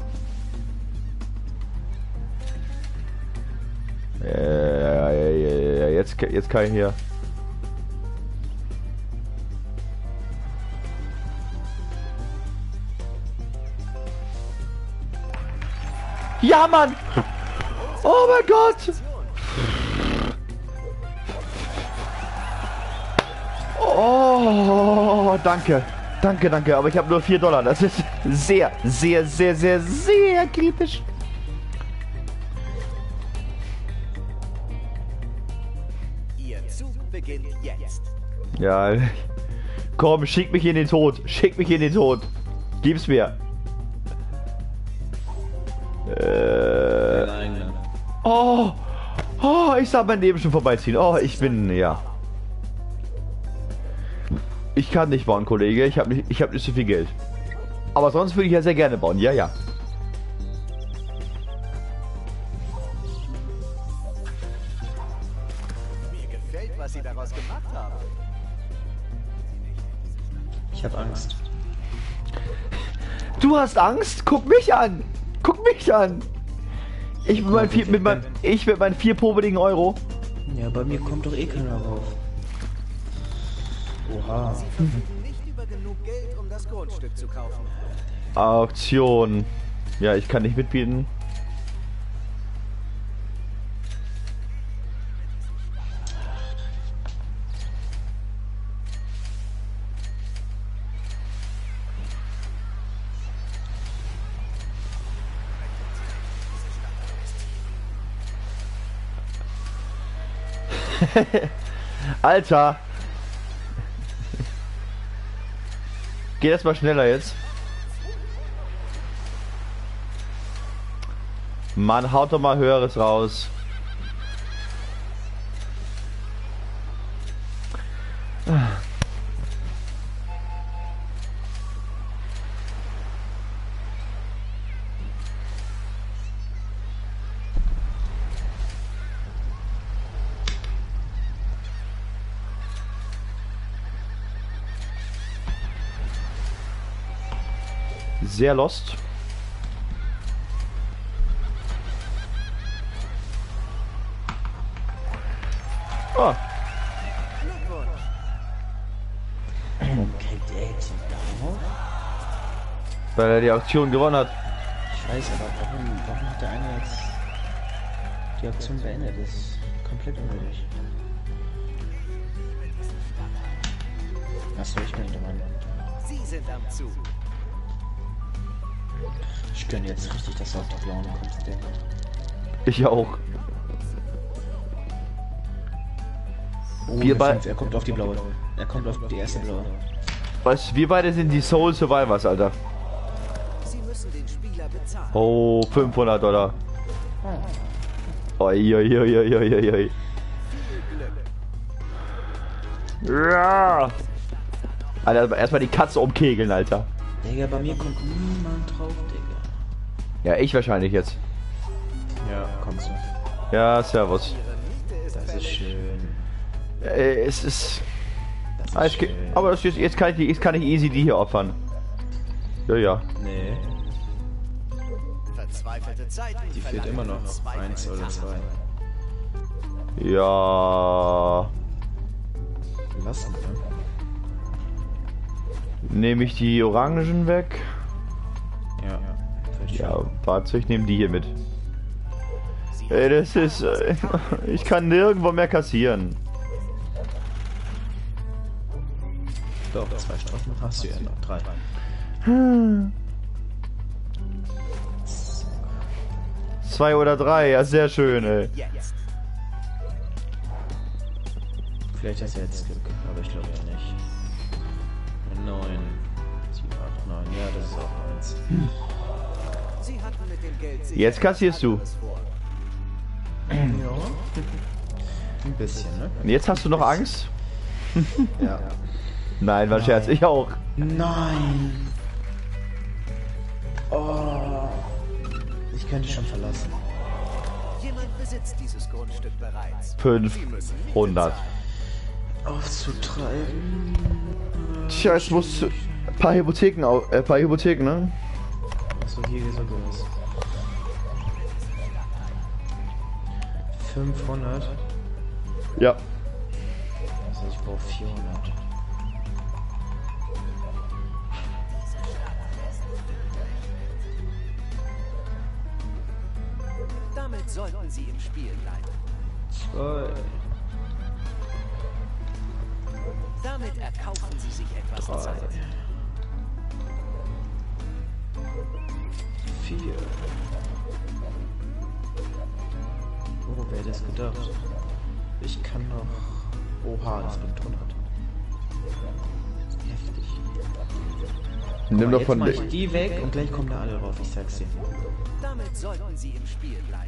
Ja, ja, ja, ja, jetzt, jetzt kann ich hier. Ja, Mann! Oh mein Gott! Oh, danke. Danke, danke. Aber ich habe nur vier Dollar. Das ist sehr, sehr, sehr, sehr, sehr kritisch. Ihr Zug beginnt jetzt. Ja, komm, schick mich in den Tod. Schick mich in den Tod. Gib's mir. Äh, oh, oh, ich sah mein Leben schon vorbeiziehen. Oh, ich bin, ja. Ich kann nicht bauen, Kollege. Ich habe nicht, ich habe nicht so viel Geld. Aber sonst würde ich ja sehr gerne bauen. Ja, ja. Mir gefällt, was Sie daraus gemacht haben. Ich habe Angst. Du hast Angst? Guck mich an. Guck mich an. Ich mit meinen vier, mit meinen, ich mit meinen vier pobeligen Euro. Ja, bei mir kommt doch eh keiner rauf. Oha. Sie verfügen nicht über genug Geld, um das Grundstück zu kaufen. Auktion. Ja, ich kann nicht mitbieten. Alter. Geht das mal schneller jetzt? Mann, haut doch mal Höheres raus. Sehr lost. Oh. Okay, der jetzt darauf? Weil er die Auktion gewonnen hat. Ich weiß, aber warum, warum hat der eine jetzt die Auktion beendet? Das ist komplett unnötig. Achso, ich bin der Mann. Sie sind am Zug. Ich gönne jetzt richtig, dass er auf die Blauen kommt, der. Ich auch. Oh, Wir bei- fünf. Er kommt auf die blaue. Er kommt auf die erste blaue. Was? Wir beide sind die Soul Survivors, Alter. Sie müssen den Spieler bezahlen. Oh, fünfhundert Dollar. Oi, oi, oi, oi, oi, oi. Ja. Alter, erstmal die Katze umkegeln, Alter. Digga, bei mir kommt niemand drauf, Digga. Ja, ich wahrscheinlich jetzt. Ja, kommst du. Ja, servus. Das ist schön. Äh, es ist... Das ist Alles schön. ge- aber das ist, jetzt, kann ich, die- jetzt kann ich easy die hier opfern. Ja, ja. Nee, Verzweifelte Zeiten. die fehlt immer noch. Eins oder zwei. Ja... Lassen, ne? Nehme ich die Orangen weg? Ja. Ja, warte, ich nehme die hier mit. Ey, das ist... Äh, ich kann nirgendwo mehr kassieren. Doch, zwei Strafen hast du ja noch. Drei. Zwei oder drei, ja, sehr schön, ey. Jetzt. Vielleicht hast du jetzt Glück, aber ich glaube ja nicht. Neun. Sieben, acht, neun. Ja, das ist auch eins. Sie hatten mit dem Geld sicher Jetzt kassierst du. etwas vor. Ja. Ein bisschen, ne? Und jetzt hast du noch Angst? Ja. Nein, war Scherz, ich auch. Nein! Oh. Ich könnte schon verlassen. Jemand besitzt dieses Grundstück bereits. fünfhundert. Aufzutreiben. Tja, jetzt musst du ein paar Hypotheken, au- äh, paar Hypotheken, ne? Achso, hier ist sogar was. fünfhundert. Ja. Also ich brauche vierhundert. Damit sollten Sie im Spiel bleiben. Zwei. Damit erkaufen Sie sich etwas Drei. Zeit. Vier. Oh, wer hätte es gedacht? Ich kann noch... Oha, das bringt hundert. Heftig. Nimm Guck mal, doch jetzt von mach der. ich die weg und gleich kommen da alle rauf, ich sag's dir. Damit sollten Sie im Spiel bleiben.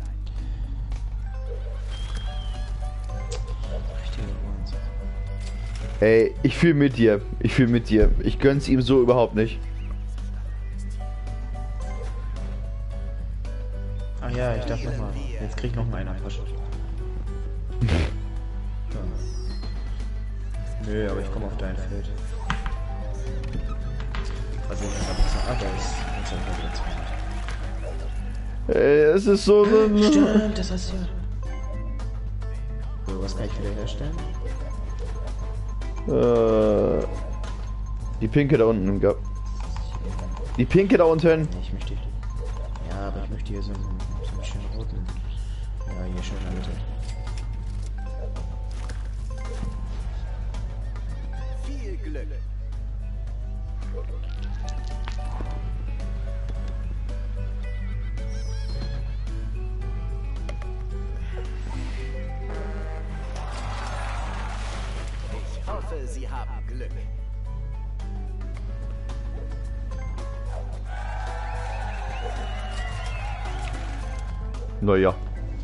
Richtige Wahnsinn. Ey, ich fühle mit dir. Ich fühle mit dir. Ich gönn's ihm so überhaupt nicht. Ach ja, ich dachte nochmal. Jetzt krieg ich noch mal einen Abwasch. Ja. Nö, aber ich komme auf dein Feld. Also, ich hab gesagt, ah, da ist. Jetzt hab ich wieder zweihundert. Ey, es ist so. so Stimmt, das hast du ja. So, was kann ich wieder herstellen? äh, die pinke da unten. gell? Die pinke da unten. Nee, ich möchte. Ja, aber ich möchte hier so einen, so einen schönen roten. Ja, hier schön in der Mitte. Viel Glück. Ich hoffe, Sie haben Glück. Naja.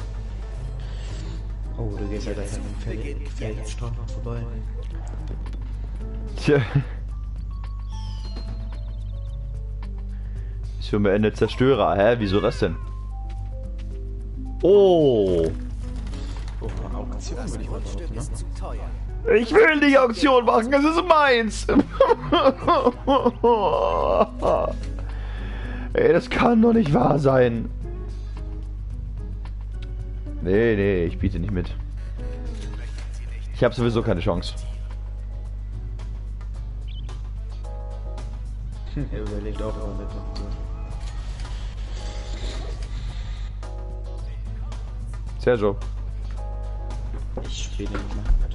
Oh, du gehst ja gleich an dem Feld, Feldstraßen vorbei. Tja. Ist für mich Ende Zerstörer. Hä? Wieso das denn? Oh. Oh, Auktion Das würde ich mal Grundstück behaupten, ne? ist zu teuer. Ich will die Auktion machen, es ist meins. Ey, das kann doch nicht wahr sein. Nee, nee, ich biete nicht mit. Ich habe sowieso keine Chance. Hm, er überlegt auch immer mitmachen so. Sergio. Ich spiele nicht machen mit.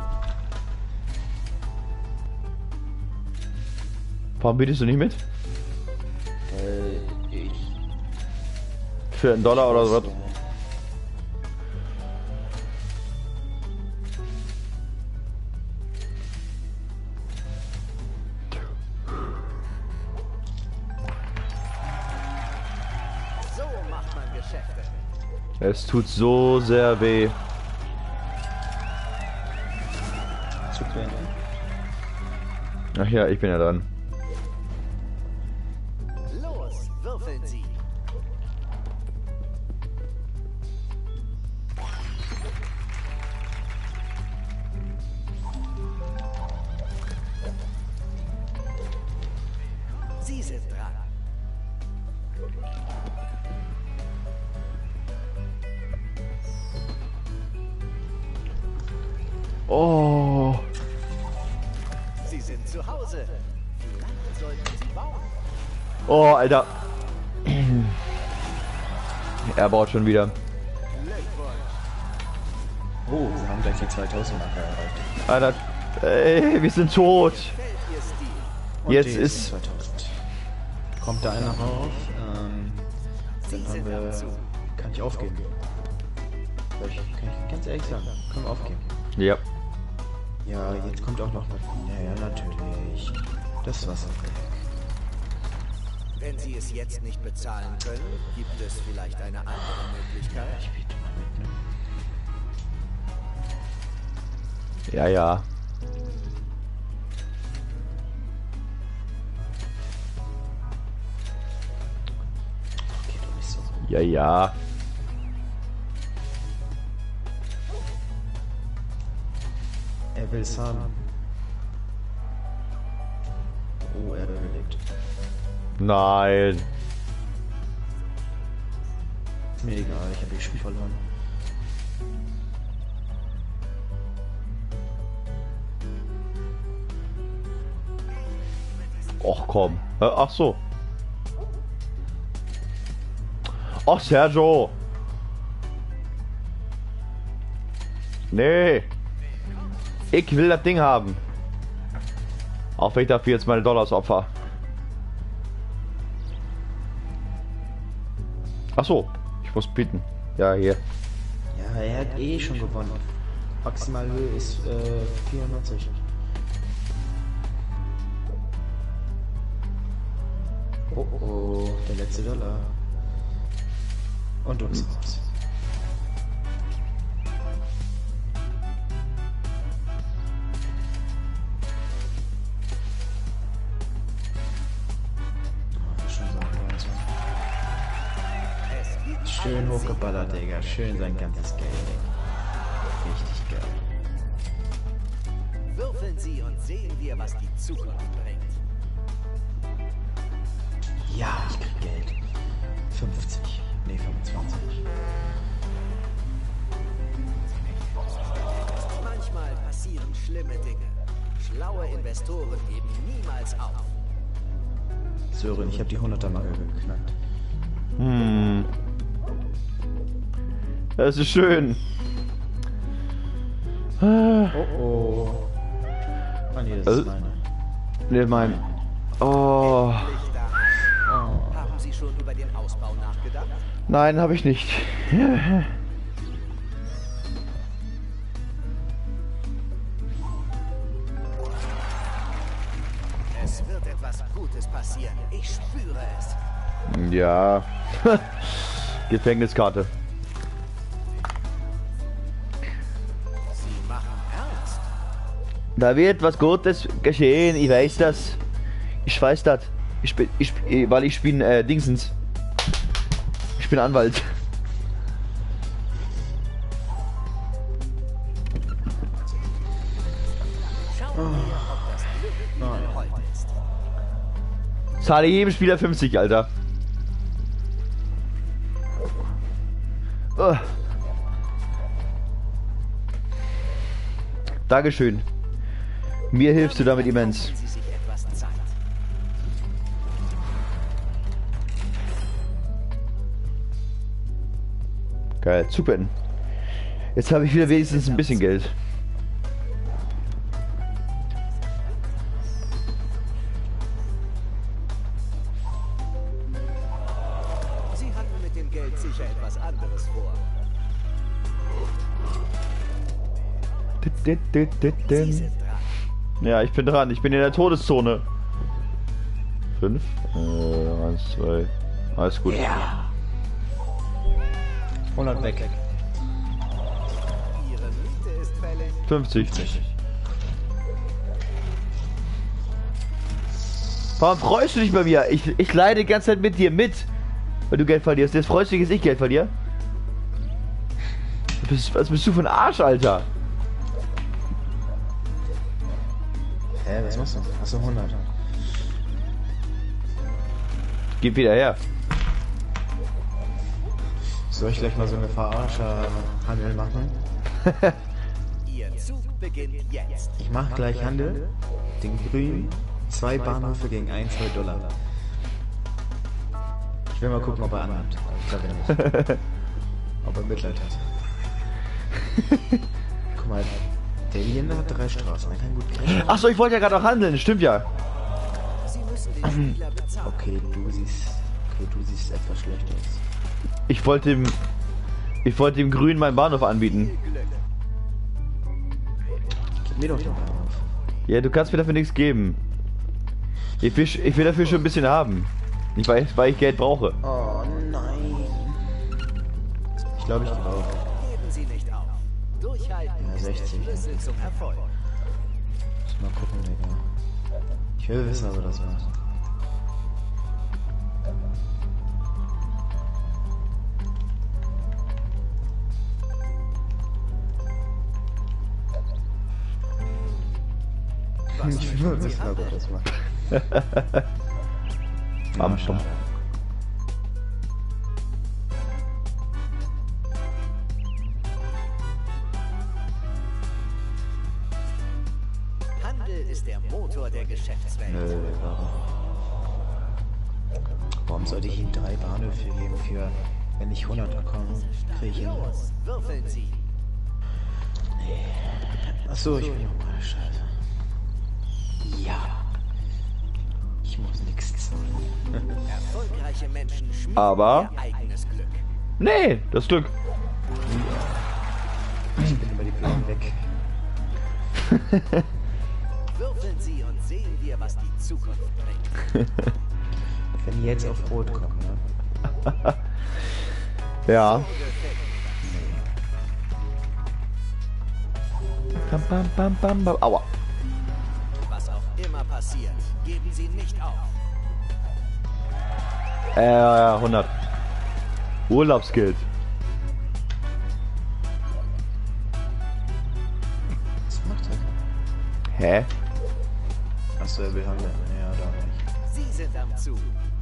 Warum bietest du nicht mit? Äh, ich. Für einen Dollar oder so was? So macht man Geschäfte. Es tut so sehr weh. Zu beenden. Ach ja, ich bin ja dran. Los, würfeln Sie. Sie sind dran. Oh. Sie sind zu Hause. Vielleicht sollten Sie bauen. Oh, Alter. Er baut schon wieder. Glückwunsch. Oh, wir haben gleich die zweitausend Marke erreicht. Alter. Ey, wir sind tot. Fällt Ihr Stil. Und Jetzt die ist- sind zweitausend. Kommt da einer rauf? Ähm, Sie dann haben sind am wir. Zug. Kann ich aufgeben? Soll ich, kann ich ganz ehrlich sagen, können wir aufgeben. Ja. Ja, jetzt kommt auch noch was. Ja, ja, natürlich. Das Wasser. Wenn Sie es jetzt nicht bezahlen können, gibt es vielleicht eine andere Möglichkeit. Ich biete mal mit, ne? Ja, ja. Geht doch nicht so. Ja, ja. Er will es haben. Oh, er überlebt. Nein. Ist mir egal, ich habe die Spiel verloren. Och komm. Äh, ach so. Ach Sergio. Nee. Ich will das Ding haben. Auch wenn ich dafür jetzt meine Dollars opfer. Ach so. Ich muss bieten. Ja, hier. Ja, er hat eh schon gewonnen. Maximalhöhe ist äh, vierundneunzig. Oh oh, der letzte Dollar. Und du bist raus. Schön hochgeballert, Digga. Schön sein ganzes Geld. Richtig geil. Würfeln Sie und sehen wir, was die Zukunft bringt. Ja, ich krieg Geld. fünfzig. Nee, fünfundzwanzig. Manchmal passieren schlimme Dinge. Schlaue Investoren geben niemals auf. Sören, ich habe die hunderter-Marke geknackt. Hm. Das ist schön. Oh oh. Ah nee, das Also, ist meine. Ne, mein. Oh. Lichter. Haben Sie schon über den Ausbau nachgedacht? Nein, habe ich nicht. Es wird etwas Gutes passieren. Ich spüre es. Ja. Gefängniskarte. Sie machen ernst. Da wird was Gutes geschehen, ich weiß das. Ich weiß das. Ich bin, ich, weil ich bin, äh, Dingsens. Ich bin Anwalt. Schauen wir, ob das Glück Ihnen hold ist. Zahle jedem Spieler fünfzig, Alter. Oh. Dankeschön. Mir hilfst du damit immens. Kaufen Sie sich etwas Zeit. Geil, super. Jetzt habe ich wieder wenigstens ein bisschen Geld. Sie hatten mit dem Geld sicher etwas anderes vor. Sie sind dran. Ja, ich bin dran. Ich bin in der Todeszone. Fünf? Äh, eins, zwei. Alles gut. hundert weg. Ihre Miete ist fällig. fünfzig. Warum freust du dich bei mir? Ich, ich leide die ganze Zeit mit dir mit. Weil du Geld verlierst. Jetzt freust du dich, dass ich Geld verliere? Was bist, was bist du für ein Arsch, Alter? Hä, was machst du? Achso, hundert. Gib wieder her. Soll ich gleich mal so eine Verarscher-Handel machen? Ihr Zug beginnt jetzt. Ich mach gleich Handel. Den grünen. Zwei Bahnhöfe gegen ein, zwei Dollar. Ich will mal gucken, ob er annimmt. Ich glaube nicht. Ob er Mitleid hat. Guck mal, der Inder hat drei Straßen. Er kann gut crashen. Achso, ich wollte ja gerade auch handeln. Stimmt ja. Sie müssen den Spieler bezahlen. Okay, du siehst. Okay, du siehst etwas schlecht aus. Ich wollte dem... Ich wollte dem Grünen meinen Bahnhof anbieten. Gib mir doch den Bahnhof. Ja, du kannst mir dafür nichts geben. Ich will, ich will dafür schon ein bisschen haben. Nicht weil, weil ich Geld brauche. Oh nein. Ich glaube, ich glaube. Geben Sie nicht auf. Durchhalten Ja, ist der sechzig. Schlüssel zum Erfolg. Muss mal gucken, Digga. Ich will wissen, ob er das macht. Was Ich möchten will Sie das mal handeln? das machen. Am schon. Handel ist der Motor der Geschäftswelt. Nö, warum? Warum sollte ich ihm drei Bahnhöfe geben für, wenn ich hundert bekomme, kriege ich ihn. Los, würfeln Sie. Achso, ich bin nochmal, scheiße. Ja. Ich muss nichts zahlen. Erfolgreiche Menschen schmieden Aber- ihr eigenes Glück. Nee, das Glück. Ich bin über die Blauen weg. Würfeln Sie und sehen wir, was die Zukunft bringt. Wenn die jetzt auf Rot kommen, ne? Ja. So gefällt mir Bam, bam, bam, bam, bam. Aua. das. Was auch immer passiert, geben Sie nicht auf. Äh, ja, hundert. Urlaubsgeld. Was macht er? Hä? Achso, er will handeln. Ja, da nicht. Sie sind am Zug.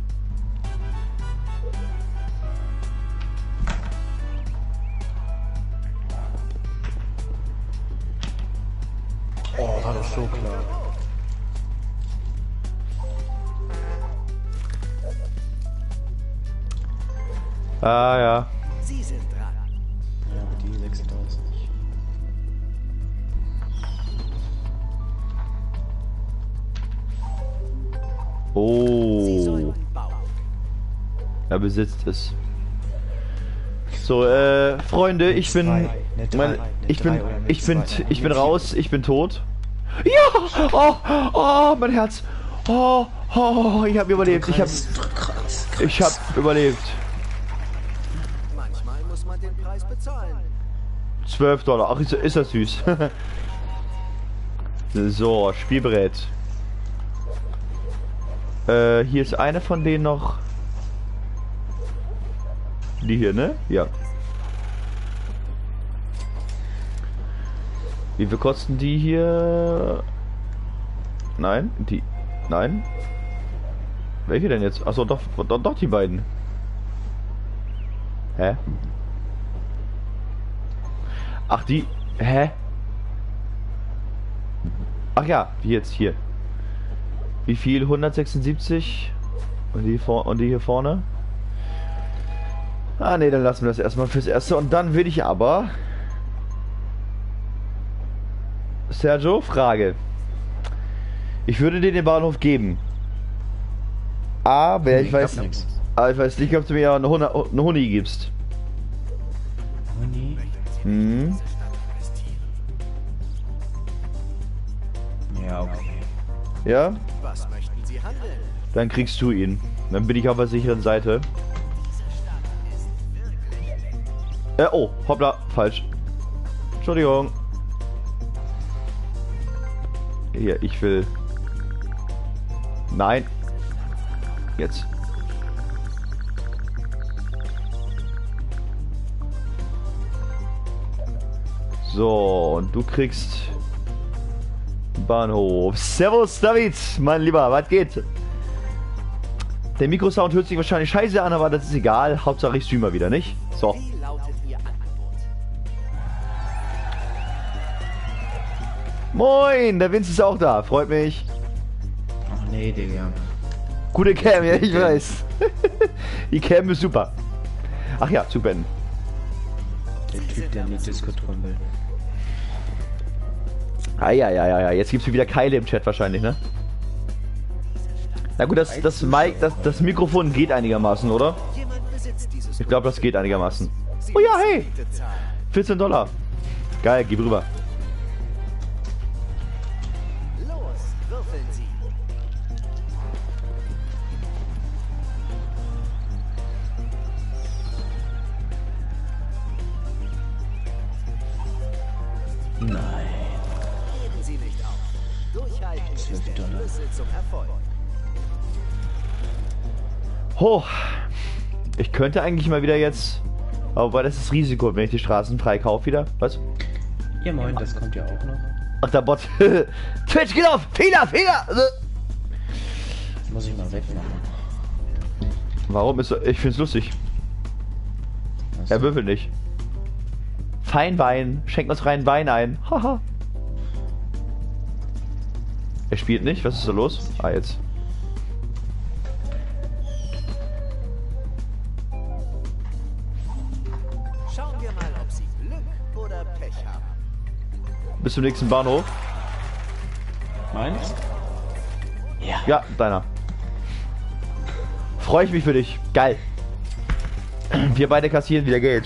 Oh, war das so klar. Ah, ja. Sie sind dran. Ja, aber die sechsunddreißig. Sie Oh. sollten bauen. Er besitzt es. So, äh, Freunde, ich bin, Eine drei, mein, eine ich drei bin, oder eine ich bin, zwei. ich bin raus, ich bin tot. Ja, oh, oh, mein Herz. Oh, oh, ich habe überlebt, ich habe, Krass. ich habe überlebt. Manchmal muss man den Preis bezahlen. zwölf Dollar, ach, ist, ist das süß. So, Spielbrett. Äh, hier ist eine von denen noch. Die hier, ne? Ja. Wie viel kosten die hier? Nein, die. Nein. Welche denn jetzt? Achso, doch, doch, doch die beiden. Hä? Ach, die. Hä? Ach ja, die jetzt hier. Wie viel? hundertsechsundsiebzig. Und die, vor und die hier vorne? Ah ne, dann lassen wir das erstmal fürs Erste. Und dann will ich aber... Sergio, Frage. Ich würde dir den Bahnhof geben. Aber ich Ich weiß... hab nix. Aber ich weiß nicht, ob du mir eine, Huni, eine Huni gibst. Money? Hm? Ja, okay. Ja? Was möchten Sie handeln? Dann kriegst du ihn. Dann bin ich auf der sicheren Seite. Äh, oh, hoppla, falsch. Entschuldigung. Hier, ich will... Nein. Jetzt. So, und du kriegst... Bahnhof. Servus, David, mein Lieber, was geht? Der Mikrosound hört sich wahrscheinlich scheiße an, aber das ist egal. Hauptsache ich streame wieder, nicht? So. Wie lautet Ihr Angebot? Moin, der Vince ist auch da. Freut mich. Ach nee, Digga. Gute Cam, ja, ich weiß. Die Cam ist super. Ach ja, zu beenden. Der Typ, der in die Disco trümmelt. Ah ja, ja, ja, ja. Jetzt gibt's wieder Keile im Chat wahrscheinlich, ne? Na gut, das, das, Mic, das, das Mikrofon geht einigermaßen, oder? Jemand besitzt dieses Ich glaube, das geht einigermaßen. Sie Oh ja, müssen hey! Miete zahlen. vierzehn Dollar. Geil, gib rüber. Los, würfeln Sie. Nein. Geben Sie nicht auf. Durchhalten ist zwölf der Dollar. Schlüssel zum Erfolg. Ho. Ich könnte eigentlich mal wieder jetzt... Aber das ist Risiko, wenn ich die Straßen frei kaufe wieder. Was? Ja moin, das kommt ja auch noch. Ach, der Bot. Twitch, geht auf! Fehler, Fehler! Das muss ich mal wegmachen. Warum ist er? Ich find's lustig. Also, Er würfelt nicht. Feinwein. Schenkt uns rein Wein ein. Haha. Er spielt nicht. Was ist da los? Ah, jetzt. Schauen wir mal, ob Sie Glück oder Pech haben. Bis zum nächsten Bahnhof. meins? Ja. Ja, deiner. Freue ich mich für dich. Geil. Wir beide kassieren wieder Geld.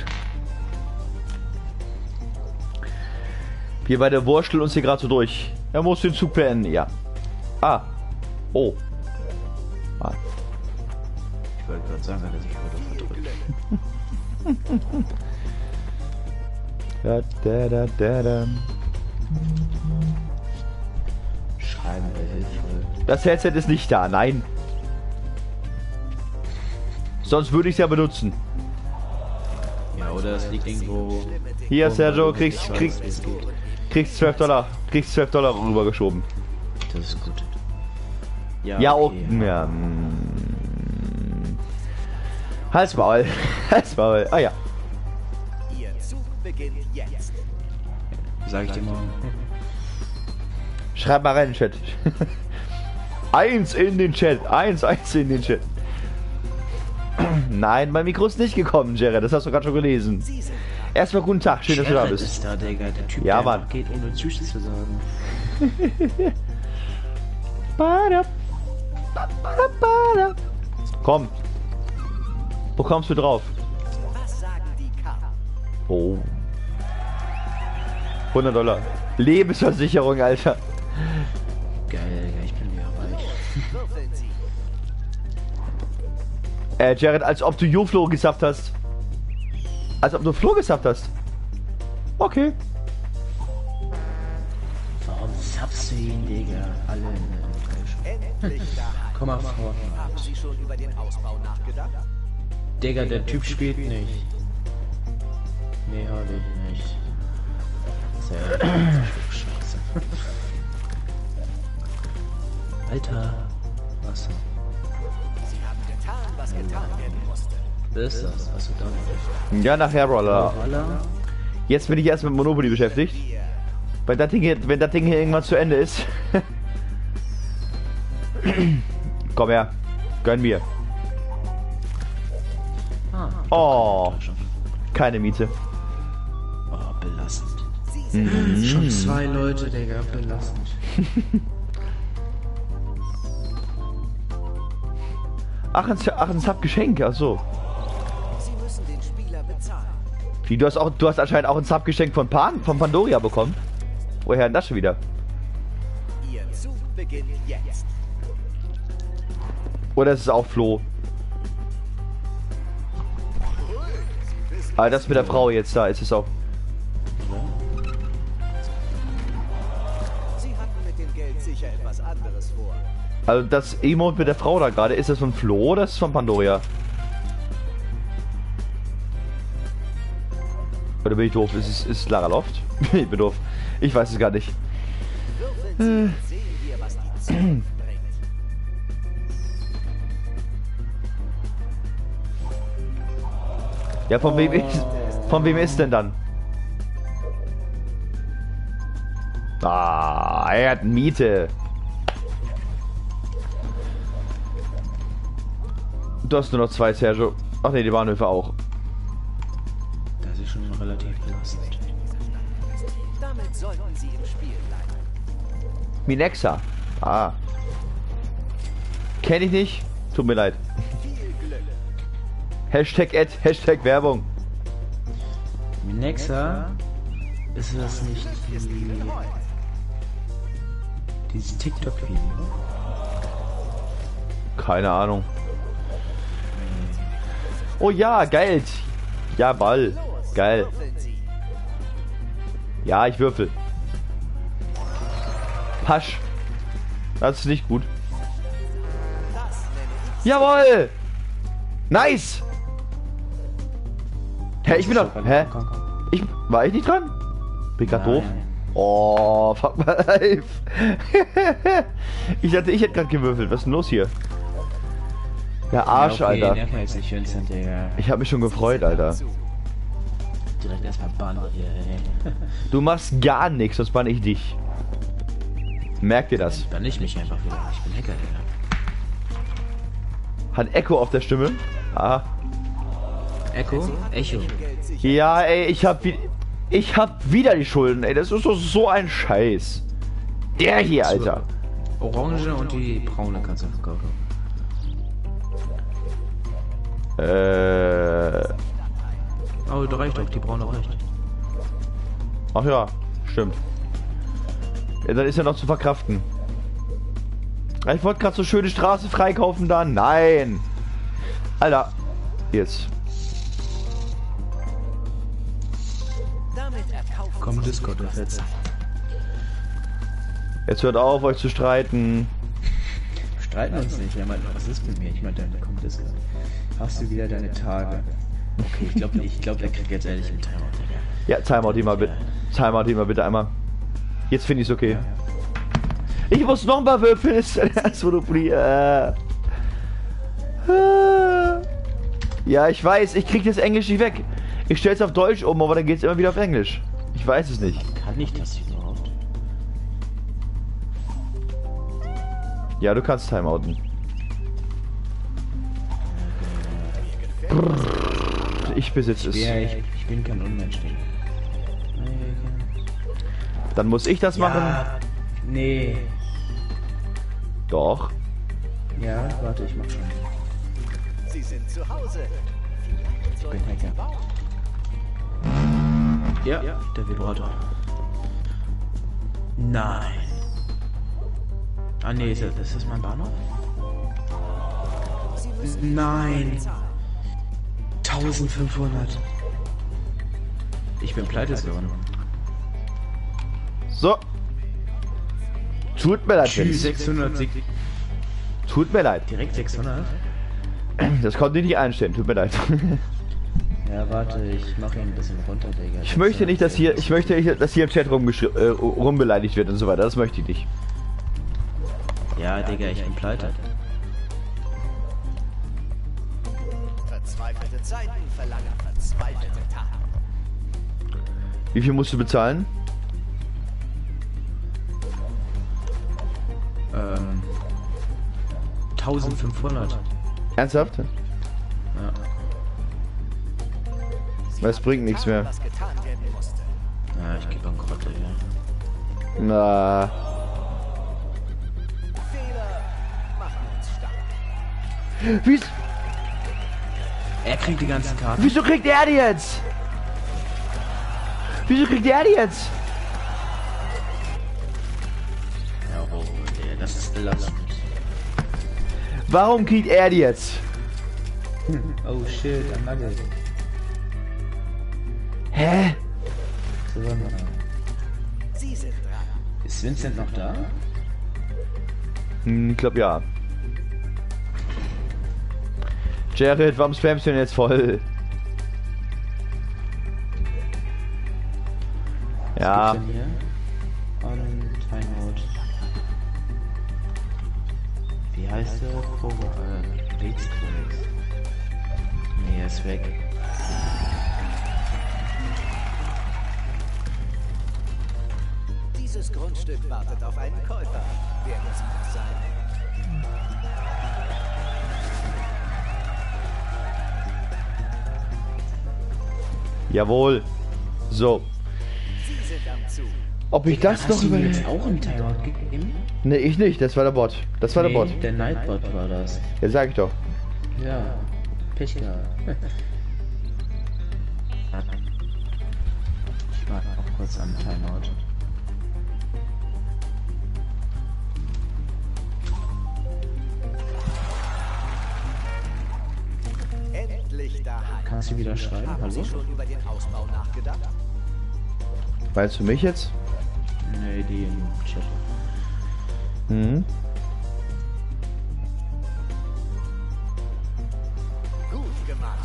Wir beide wurschteln uns hier gerade so durch. Er muss den Zug beenden, ja. Ah. Oh. Ah. Ich wollte gerade sagen, dass ich heute verdrückt. Da, da, da, da, da. Schreiben wir Hilfe. Das Headset ist nicht da, nein. Sonst würde ich es ja benutzen. Ja, oder es liegt irgendwo. Hier, Sergio, kriegst, Ich weiß, kriegst, wie es geht. kriegst zwölf Dollar. Kriegst zwölf Dollar rübergeschoben. Das ist gut. Ja, auch. okay. Ja. mm. Halt's Maul. Halt's Maul. Ah ja. Ihr Zug beginnt jetzt. Sag ich dir morgen. Schreib mal rein in den Chat. Eins in den Chat. Eins, eins in den Chat. Nein, mein Mikro ist nicht gekommen, Jared. Das hast du gerade schon gelesen. Sie sind Erstmal guten Tag. Schön, dass du da Jared bist. ist da, Digga. Der Typ, Ja, der Mann. einfach geht, ohne Tschüss zu sagen. Bada, bada, bada. Komm. Wo kommst du drauf? Was sagen die Karten? Oh. hundert Dollar. Lebensversicherung, Alter. Geil, Digga. Ich bin wieder reich. Würfeln Sie. Äh, Jared, als ob du Juflo gesappt hast. Als ob du Flo gesappt hast. Okay. Warum zapfst du ihn, Digga? Alle in der Enttäuschung. Endlich daheim. Komm mal vor. Haben Sie schon über den Ausbau nachgedacht? Digga, der Typ spielt nicht. Nee, hab ich nicht. Sehr scheiße. Alter. Wasser. Sie haben getan, was getan werden musste. Wer ist das? Achso, da nicht. Ja, nachher, Roller. Roller? Jetzt bin ich erst mit Monopoly beschäftigt. Wir. Wenn das Ding hier, wenn das Ding hier irgendwann zu Ende ist. Komm her. Gönn mir. Ah, Oh. Enttäuschung. Keine Miete. Oh, belastend. Sie sind Mhm. Schon zwei Leute, Digga, belastend. Ach, ein, ach, ein Sub-Geschenk. Ach so. Sie müssen den Spieler bezahlen. Wie, du hast auch, du hast anscheinend auch ein Sub-Geschenk von Pan, von Pandoria bekommen. Woher denn das schon wieder? Ihr Zug beginnt jetzt. Oder ist es auch Flo? Ah, das mit der Frau jetzt da ist es auch. Sie hatten mit dem Geld sicher etwas anderes vor. Also das Emote mit der Frau da gerade, ist das von Flo oder ist es von Pandoria? Oder bin ich doof? Ist es ist Lara Loft? Ich bin doof. Ich weiß es gar nicht. Würfeln Sie, sehen wir, was die Zukunft bringt. Ja, von wem ist, von wem ist denn dann? Ah, er hat Miete. Du hast nur noch zwei, Sergio. Ach ne, die Bahnhöfe auch. Das ist schon relativ belastend. Damit sollten Sie im Spiel bleiben. Minexa. Ah. Kenn ich nicht. Tut mir leid. Viel Glück. Hashtag Ad, Hashtag Werbung. Minexa, ist das nicht die, dieses TikTok-Video? Keine Ahnung. Oh ja, Geld. Ja, Ball. Geil. Würfeln Sie. Ja, ich würfel. Pasch. Das ist nicht gut. Das nenne ich Jawohl! Nice! Hä, ich bin doch. Hä? Komm, komm. Ich, war ich nicht dran? Bin grad doof. Nein. Oh, fuck mal live. Ich dachte, ich hätte gerade gewürfelt. Was ist denn los hier? Der Arsch, ja, okay, Alter. nerv mal jetzt nicht, Vincent, Digga. Ich habe mich schon gefreut, Alter. Direkt erstmal bannen hier, ey. Du machst gar nichts, sonst bann ich dich. Merkt ihr das? Bann ich mich einfach wieder. Ich bin Hacker, Digga. Hat Echo auf der Stimme? Ah. Echo? Echo. Ja, ey, ich hab wie ich hab wieder die Schulden, ey. Das ist so, so ein Scheiß. Der hier, Alter. Orange und die braune kannst du verkaufen. Äh. Oh, da reicht doch, die braune reicht. Ach ja, stimmt. Ja, dann ist ja noch zu verkraften. Ich wollte gerade so schöne Straße freikaufen da. Nein. Alter. Jetzt. Komm, Discord, das jetzt. Jetzt hört auf, euch zu streiten. Streiten uns nicht. Ja, mein, was ist mit mir? Ich meinte, komm, Discord. Hast du wieder deine Tage? Okay, ich glaube nicht. Ich glaube, der kriegt jetzt ehrlich einen Timeout. Ja, Timeout die mal bitte. Timeout die mal bitte einmal. Jetzt finde ich es okay. Ich muss noch mal würfeln. Ist das Monopoly. Äh. Ja, ich weiß. Ich krieg das Englisch nicht weg. Ich stell's auf Deutsch um, aber dann geht's immer wieder auf Englisch. Ich weiß es nicht. Kann ich das überhaupt? Ja, du kannst timeouten. Ich besitze es. Ja, ich, ich bin kein Unmensch. Dann muss ich das ja, machen. Nee. Doch. Ja, warte, ich mach schon. Sie sind zu Hause. Ich bin Hacker. Ja, ja, der Vibrator. Nein. Ah nee, ist das, ist das mein Bahnhof? Nein. eintausendfünfhundert. Ich bin pleite geworden. So. Tut mir leid, Tschüss, Vince. sechshundert. Tut mir leid. Direkt sechshundert? Das konnte ich nicht einstellen. Tut mir leid. Ja, warte, ich mache ihn ein bisschen runter, Digga. Ich möchte nicht, dass hier, ich möchte nicht, dass hier im Chat rumgeschri- äh, rumbeleidigt wird und so weiter. Das möchte ich nicht. Ja, Digga, ich bin pleite. Verzweifelte Zeiten verlangen verzweifelte Taten. Wie viel musst du bezahlen? Ähm. eintausendfünfhundert. Ernsthaft? Ja. Das bringt nichts mehr. Was getan werden musste. Ja, ich geh bankrott, Digga. Na. Fehler machen uns stark. Wie's, Er kriegt die ganzen Karten. wieso kriegt er die jetzt? Wieso kriegt er die jetzt? Ja, oh, Digga, das ist belastend. Warum kriegt er die jetzt? Oh shit, ein Nugget. Hä? Sie sind dran. Ist Vincent noch da? Hm, ich glaub ja. Jared, warum spamst du denn jetzt voll? Ja. Was gibt's denn hier? On Timeout. Wie heißt der? Pro äh, Rechtskodex. Nee, er ist weg. Dieses Grundstück wartet auf einen Käufer. Wer muss das sein? Jawohl. So. Sie sind am Zug. Ob ich das Hast noch du über... mir jetzt auch einen Timeout gegeben? Ne, ich nicht. Das war der Bot. Das war der Bot. Der Nightbot war das. Ja, sag ich doch. Ja, Pech gehabt. Ich warte auch kurz am Timeout. Endlich daheim. Kannst du wieder schreiben? Haben Hallo? Sie schon über den Ausbau nachgedacht? Meinst du mich jetzt? Nee, die im Chat. Mhm. Gut gemacht.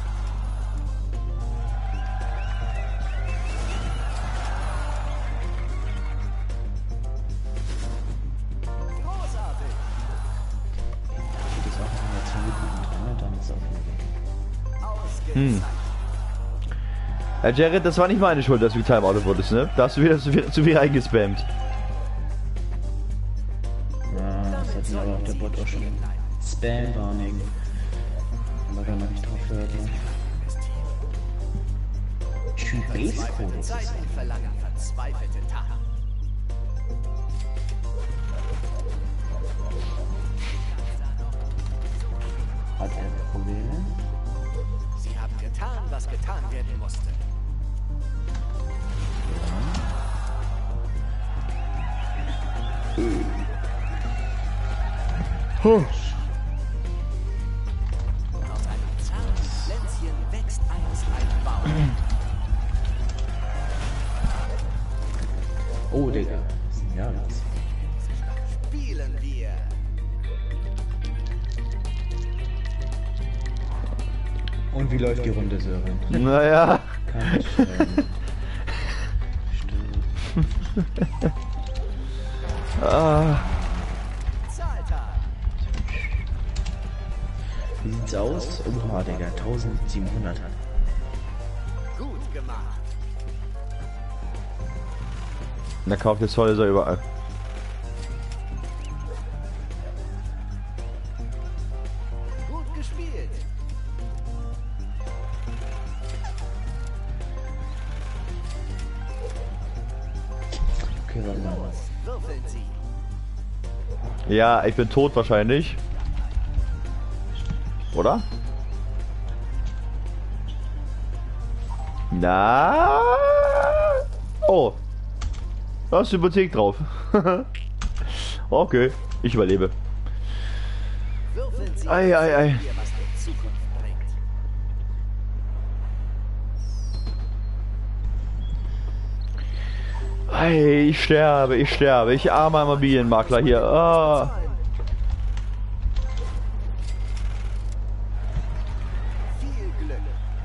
Hm. Herr Jared, das war nicht meine Schuld, dass du Timeout wurdest, ne? Da hast du wieder zu viel, zu viel reingespammt. Ja, das hat mir aber auch der Bot auch schon. Spam-Warning. Aber wenn man nicht drauf hört, ne? Typ-Base-Code ist es. Zeiten verlangen verzweifelte Taten. Hat er Probleme? Sie haben getan, was getan werden musste. Huh. Aus einem zarten Pflänzchen wächst einst ein Baum. Oh, Digga. Was ist denn ja das? Spielen wir. Und wie läuft die Runde, Sören? Naja. Kann ich schreiben. Stimmt. Ah. Zahltag. Wie sieht's aus? Oha, Digga. eintausendsiebenhundert. Gut gemacht. Da kauft jetzt Häuser überall. Gut gespielt. Okay, warte mal. Würfeln Sie. Ja, ich bin tot wahrscheinlich. Oder? Na? Oh. Da ist die Hypothek drauf. Okay, ich überlebe. Würfeln Sie. Ei, ei, ei. Ihr, was die Zukunft bringt. Ei, ich sterbe, ich sterbe. Ich armer Immobilienmakler hier. Ah. Viel Glück.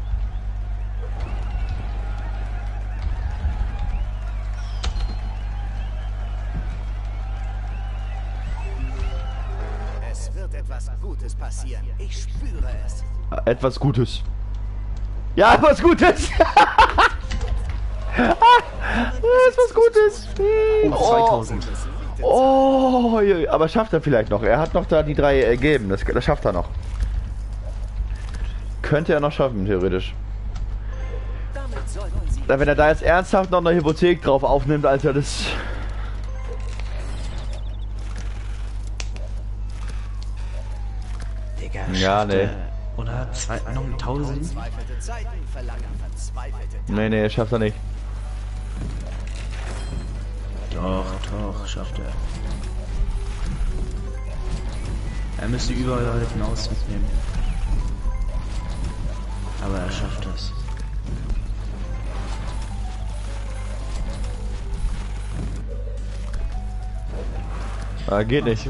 Es wird etwas Gutes passieren. Ich spüre es. Etwas Gutes. Ja, etwas Gutes. Etwas Gutes. Hm, Oh, zweitausend. Oh, oh, aber schafft er vielleicht noch. Er hat noch da die drei äh, geben. Das, das schafft er noch. Könnte er noch schaffen, theoretisch. Damit sollten Sie Wenn er da jetzt ernsthaft noch eine Hypothek drauf aufnimmt, Alter, das... Digga, Ja, schafft nee. er- Oder zwei, noch tausend? verzweifelte Zeiten verlangen verzweifelte Taten. Nee, nee, schafft er nicht. Doch, doch, schafft er. Er müsste überall halt hinaus mitnehmen. Aber er schafft das. Ah, geht nicht.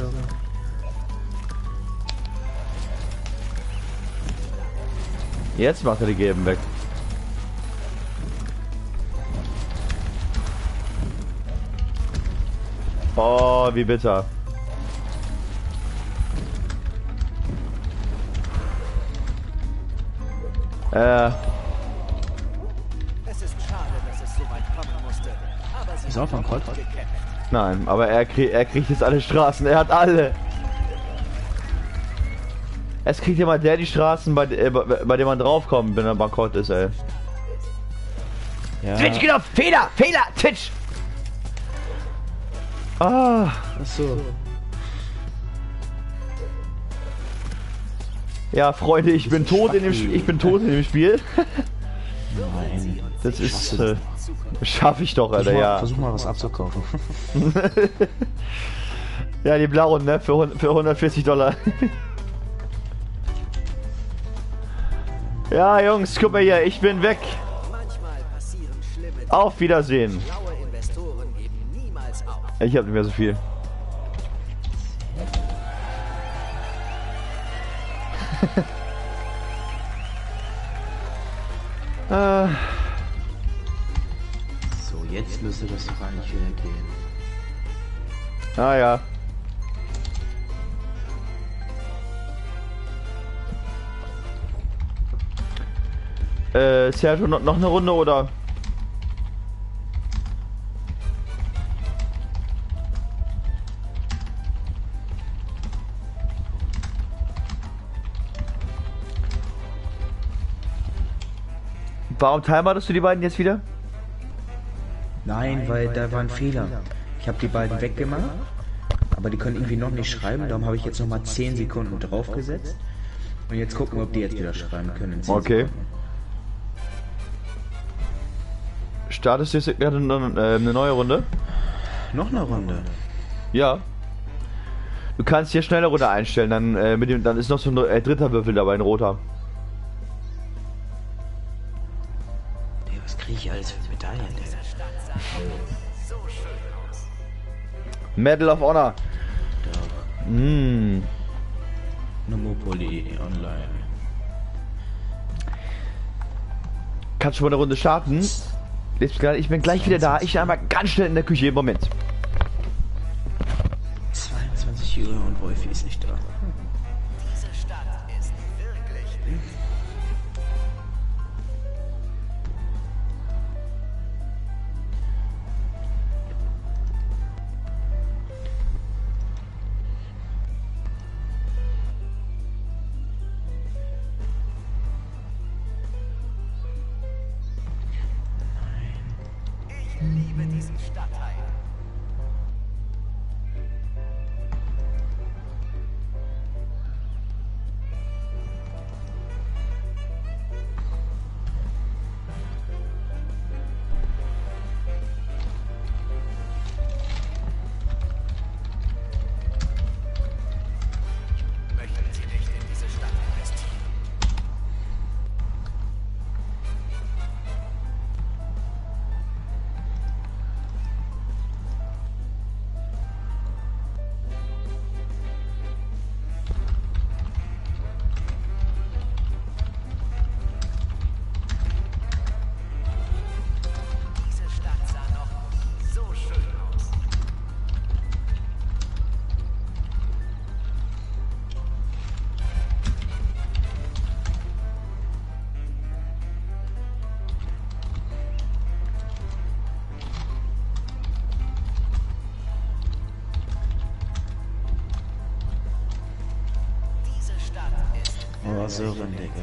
Jetzt macht er die gelben weg. Oh, wie bitter. Äh, Es ist schade, dass es so weit kommen musste. Aber Sie Ist auch haben bankrott? gut gekämpft. nein, aber er, krieg, er kriegt jetzt alle Straßen. Er hat alle. Es kriegt jemand der die Straßen, bei, äh, bei, bei dem man draufkommt, wenn er bankrott ist, ey. Ja. Twitch, genau, Fehler, Fehler, Twitch. Ah, Achso. ja, Freunde, ich bin tot in dem, Sp- ich bin tot in dem Spiel. Nein. Das ist, äh, schaffe ich doch, Alter, Versuch mal, ja. versuch mal was abzukaufen. Ja, die blauen, ne, für, hund- für hundertvierzig Dollar. Ja, Jungs, guck mal hier, ich bin weg. Manchmal passieren schlimme Dinge. Auf Wiedersehen. Schlaue Investoren geben niemals auf. Ich hab nicht mehr so viel. äh, So, jetzt müsste das doch eigentlich wieder gehen. ah ja. Äh, Sergio, noch, noch eine Runde oder? Warum timerst du die beiden jetzt wieder? Nein, weil da war ein Fehler. Ich habe die beiden weggemacht, aber die können irgendwie noch nicht schreiben. Darum habe ich jetzt noch mal zehn Sekunden draufgesetzt. Und jetzt gucken wir, ob die jetzt wieder schreiben können. In zehn Okay. Sekunden. Startest du jetzt gerade eine, äh, eine neue Runde? Noch eine Runde. Ja. Du kannst hier schnelle Runde einstellen, dann äh, mit dem, dann ist noch so ein äh, dritter Würfel dabei, ein roter. Ey, was kriege ich alles für Medaillen, Digga? Medal of Honor. Doch. Mm. Monopoly Online. Kannst du mal eine Runde starten? Jetzt gerade, ich bin gleich wieder da. Ich einmal ganz schnell in der Küche. Moment. zweiundzwanzig Uhr und Wolfi ist nicht da. Diese Stadt ist wirklich... Ich liebe diesen Stadtteil. Möchten Sie nicht in diese Stadt investieren? Diese Stadt sah noch so schön aus. Diese Stadt ist Oh, so ein Digga.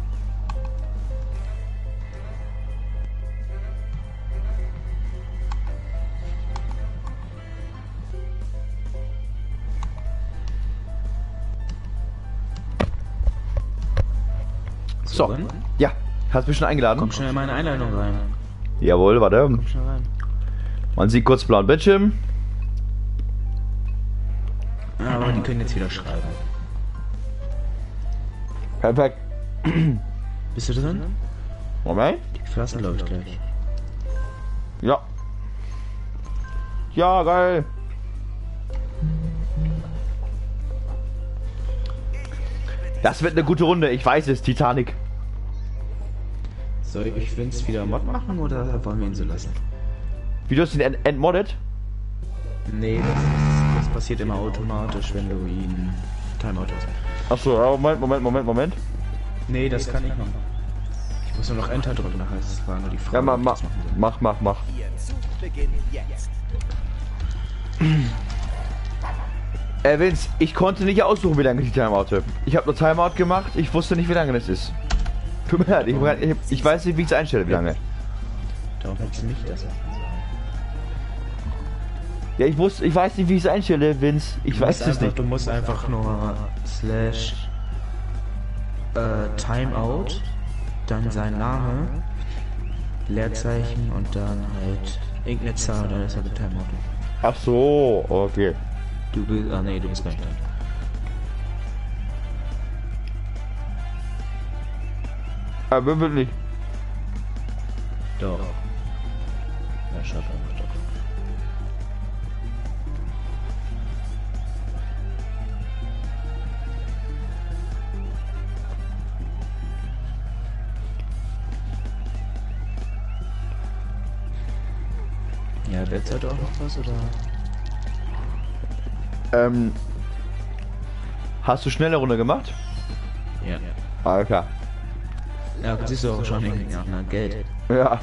So. dann? Ja. Hast du mich schon eingeladen? Komm schnell in meine Einladung rein. Jawohl, warte. Komm schnell rein. Man sieht kurz blauen Bildschirm. Aber die können jetzt wieder schreiben. Perfekt. Bist du drin? Moment. Die verlassen, glaube ich, gleich. Ja. Ja, geil. Das wird eine gute Runde, ich weiß es, Titanic. Soll ich Vince wieder Mod machen oder wollen wir ihn so lassen? Wie du hast ihn ent entmoddet? Nee, das, ist, das passiert immer automatisch, wenn du ihn Timeout hast. Achso, ja, Moment, Moment, Moment, Moment. Nee, das kann ich machen. Ich muss nur noch Enter drücken, nachher ist es war nur die Frage. Ja, mach, ob ich mach, das machen soll. mach, mach, mach. Ihr Zug beginnt jetzt. Äh, Vince, ich konnte nicht aussuchen, wie lange ich die Timeout. Ich habe nur Timeout gemacht, ich wusste nicht, wie lange das ist. Tut mir leid, ich, ich, ich weiß nicht, wie ich es einstelle, wie lange. Darum hättest du nicht das machen sollen. Ja, ich wusste, ich weiß nicht, wie ich es einstelle, Vince. Ich Du weiß musst es einfach, nicht. Du musst einfach nur slash äh, Timeout, dann sein Name, Leerzeichen und dann halt irgendeine Zahl, dann ist er mit Timeout. Ach so, okay. Du bist, ah nee, du bist gar nicht dran. Aber wirklich nicht. Doch. Ja, schaut einfach doch. Ja, derzeit auch noch was, oder? Ähm. Hast du schnelle Runde gemacht? Ja. Alter. Ja, das siehst du auch schon irgendwie nach ne? Geld. Ja.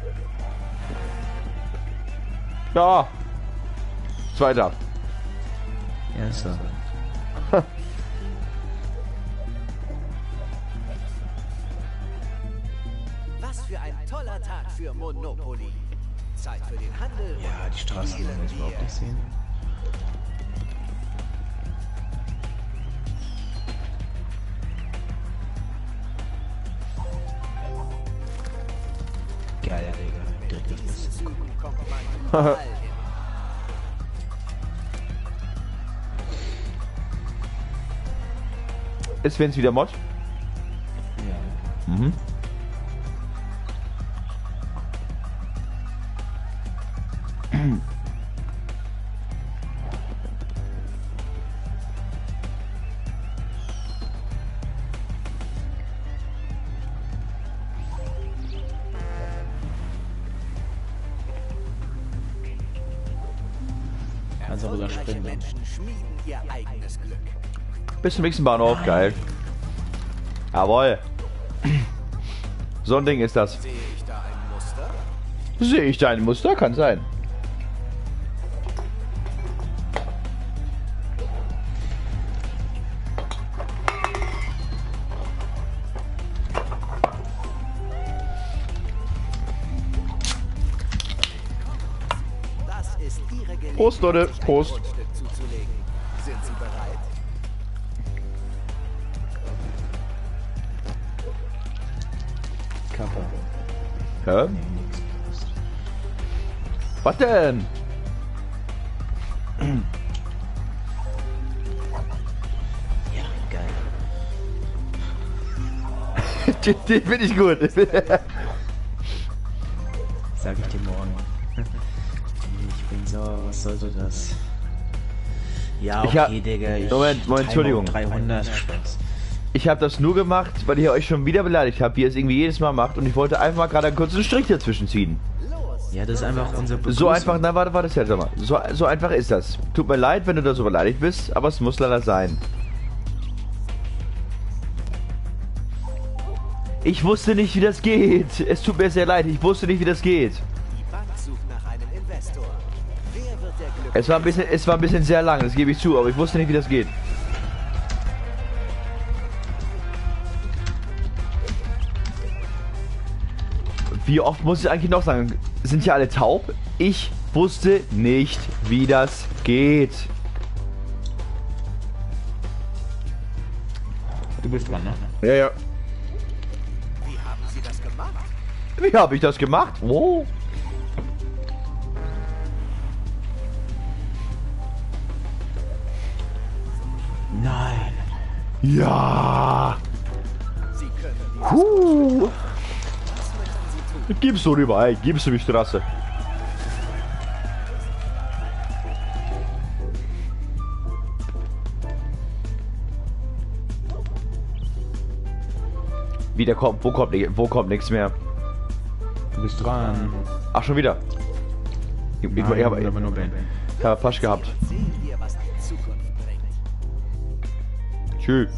Ja. Zweiter. Erster. Was für ein toller Tag für Monopoly. Zeit für den Handel. Ja, die Straße wollen wir überhaupt nicht sehen. Geil, Digga. Direkt das Beste. Zügen kommt man überall hin. Ist Vince wieder Mod? Ja. Mhm. Kannst aber Erfolgreiche springen. Menschen schmieden ihr eigenes Glück. Bis zum nächsten Bahnhof, geil. Jawohl. So ein Ding ist das. Sehe ich da ein Muster? Sehe ich da ein Muster? Kann sein. Das ist Ihre Gelegenheit, Prost, Leute. sich ein Prost. Grundstück zuzulegen. Sind Sie bereit? Kappa. Hä? Was denn? Ja, geil. Den, den finde ich gut. Sag ich dir morgen. Ich bin sauer, was sollte das? Ja, Ich okay, hab- Digga. Ich Moment, Moment, Entschuldigung. dreihundert. Spaß. Ich habe das nur gemacht, weil ihr euch schon wieder beleidigt habt, wie ihr es irgendwie jedes Mal macht. Und ich wollte einfach mal gerade einen kurzen Strich dazwischen ziehen. Los! Ja, das ist einfach unser Begrüßung. So einfach, na warte, warte, jetzt mal. So, so einfach ist das. Tut mir leid, wenn du da so beleidigt bist, aber es muss leider sein. Ich wusste nicht, wie das geht. Es tut mir sehr leid, ich wusste nicht, wie das geht. Die Bank sucht nach einem Investor. Wer wird der Glück? Es war ein bisschen, es war ein bisschen sehr lang, das gebe ich zu, aber ich wusste nicht, wie das geht. Wie oft muss ich eigentlich noch sagen? Sind hier alle taub? Ich wusste nicht, wie das geht. Du bist dran, ne? Ja, ja. Wie haben Sie das gemacht? Wie habe ich das gemacht? Oh. Nein. Ja. Sie können die Puh. Gibst du rüber, ey. Gibst du die Straße. Wieder kommt, wo kommt, ni- wo kommt nichts mehr? Du bist dran. Ach, schon wieder. Ich, ich, ich habe aber nur Ben. ich hab Pasch gehabt. Sehen wir, was die Zukunft bringt. Tschüss.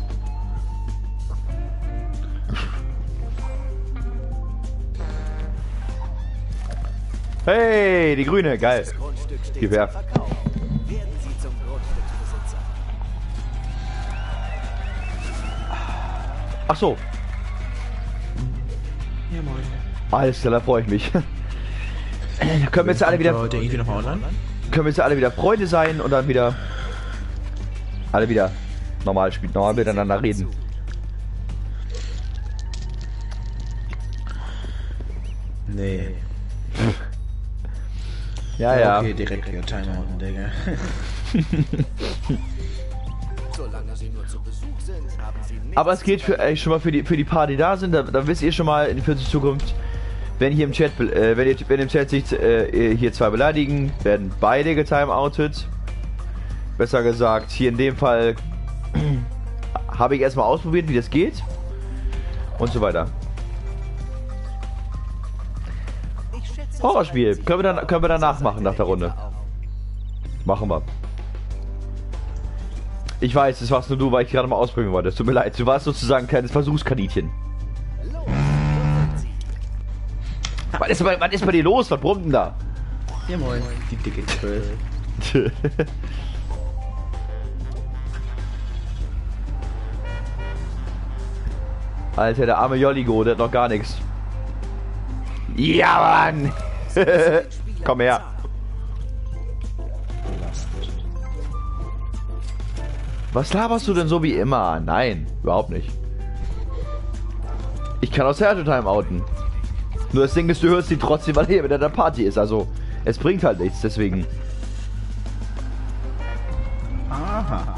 Hey, die Grüne, geil. Das Grundstück steht Gib her. zum Verkauf. Werden Sie zum Grundstücksbesitzer. Ach so, Ja, moin. alles klar, da freue ich mich. Können wir jetzt alle wieder, Heute irgendwie noch mal online? können wir jetzt alle wieder Freunde sein und dann wieder alle wieder normal spielen, normal miteinander reden. Nee. Ja, ja. Okay, direkt wieder Timeout, Digga. Solange Sie nur zu Besuch sind, haben Sie nichts Aber es geht zu für, äh, schon mal für die für die paar, die da sind, da, da wisst ihr schon mal in für die Zukunft, wenn hier im Chat, be- äh, wenn, ihr, wenn im Chat sich äh, hier zwei beleidigen, werden beide getimeoutet. Besser gesagt, hier in dem Fall habe ich erstmal ausprobiert, wie das geht und so weiter. Ich schätze, Horrorspiel, Sie können wir dann können wir danach machen nach der Runde. Machen wir. Ich weiß, das warst nur du, weil ich gerade mal ausprobieren wollte. Es tut mir leid, du warst sozusagen ein kleines Versuchskaninchen. Was ist, bei, was ist bei dir los? Was brummt denn da? Ja moin, die dicke zwölf. Alter, der arme Jolligo, der hat noch gar nichts. Ja, Mann! Komm her. Was laberst du denn so wie immer? Nein, überhaupt nicht. Ich kann auch Sergio Time outen. Nur das Ding ist, du hörst ihn trotzdem, weil er hier wieder in der Party ist. Also, es bringt halt nichts, deswegen. Aha.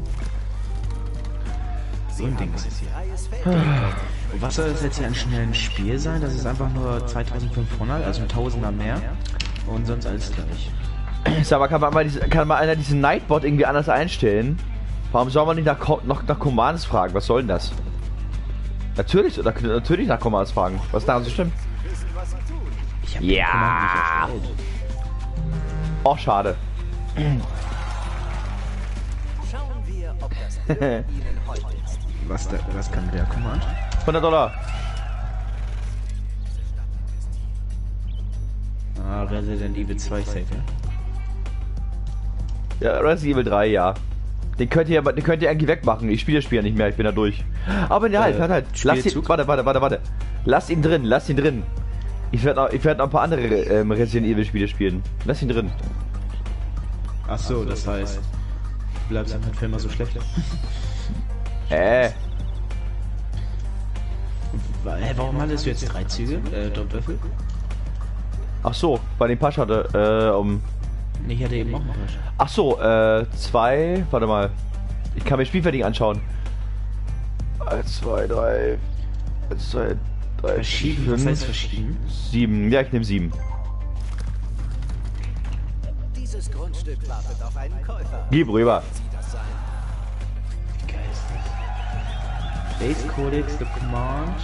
So ein Ding ist es hier. Was soll das jetzt hier ein schnelles Spiel sein? Das ist einfach nur zweitausendfünfhundert, also ein Tausender mehr. Und sonst alles gleich. Sag mal, kann man, mal diese, kann mal einer diesen Nightbot irgendwie anders einstellen? Warum soll man nicht nach, noch nach Commands fragen? Was soll denn das? Natürlich, oder, natürlich nach Commands fragen. Was daran so stimmt? Ich hab ja. Oh, schade. Schauen wir, ob das Ihnen heute ist. Was, der, was kann der Command? hundert Dollar. Ah, Resident Evil zwei Safe, ja? Ja, Resident Evil drei, ja. Den könnt ihr, den könnt ihr irgendwie wegmachen. Ich spiele das Spiel ja nicht mehr, ich bin da durch. Aber ja, halt, äh, halt, halt. Lass ihn, warte, warte, warte, warte. Lass ihn drin, lass ihn drin. Ich werde noch, ich werd noch ein paar andere ähm, Resident Evil Spiele spielen. Lass ihn drin. Ach so, das heißt, du bleibst einfach für immer so schlecht. Äh. Hä, warum hattest du jetzt drei Züge? Äh, Doppelwürfel? Ach so, bei dem Pasch hatte, äh, um... Ich hatte eben auch einen Pasch. Ach so, äh, zwei, warte mal. Ich kann mir Spielfertigen anschauen. Eins, zwei, drei, eins, zwei, drei, Verschieden, fünf, was heißt verschieden? sieben. Ja, ich nehme sieben. Dieses Grundstück wartet auf einen Käufer. Gib rüber. Sie das sein? Wie geil ist das? Base Codex, the Command.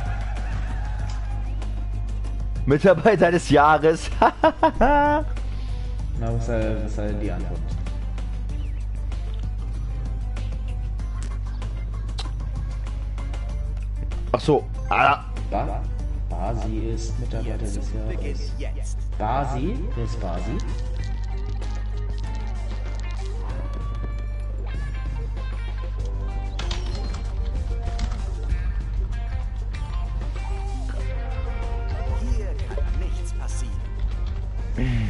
Mitarbeiter des Jahres. Na, was soll, was soll die Antwort? Ach so. Ah. Ba Basi ist Mitarbeiter des Beginn Jahres. jetzt. Basi? Wer ist Basi? Hier kann nichts passieren.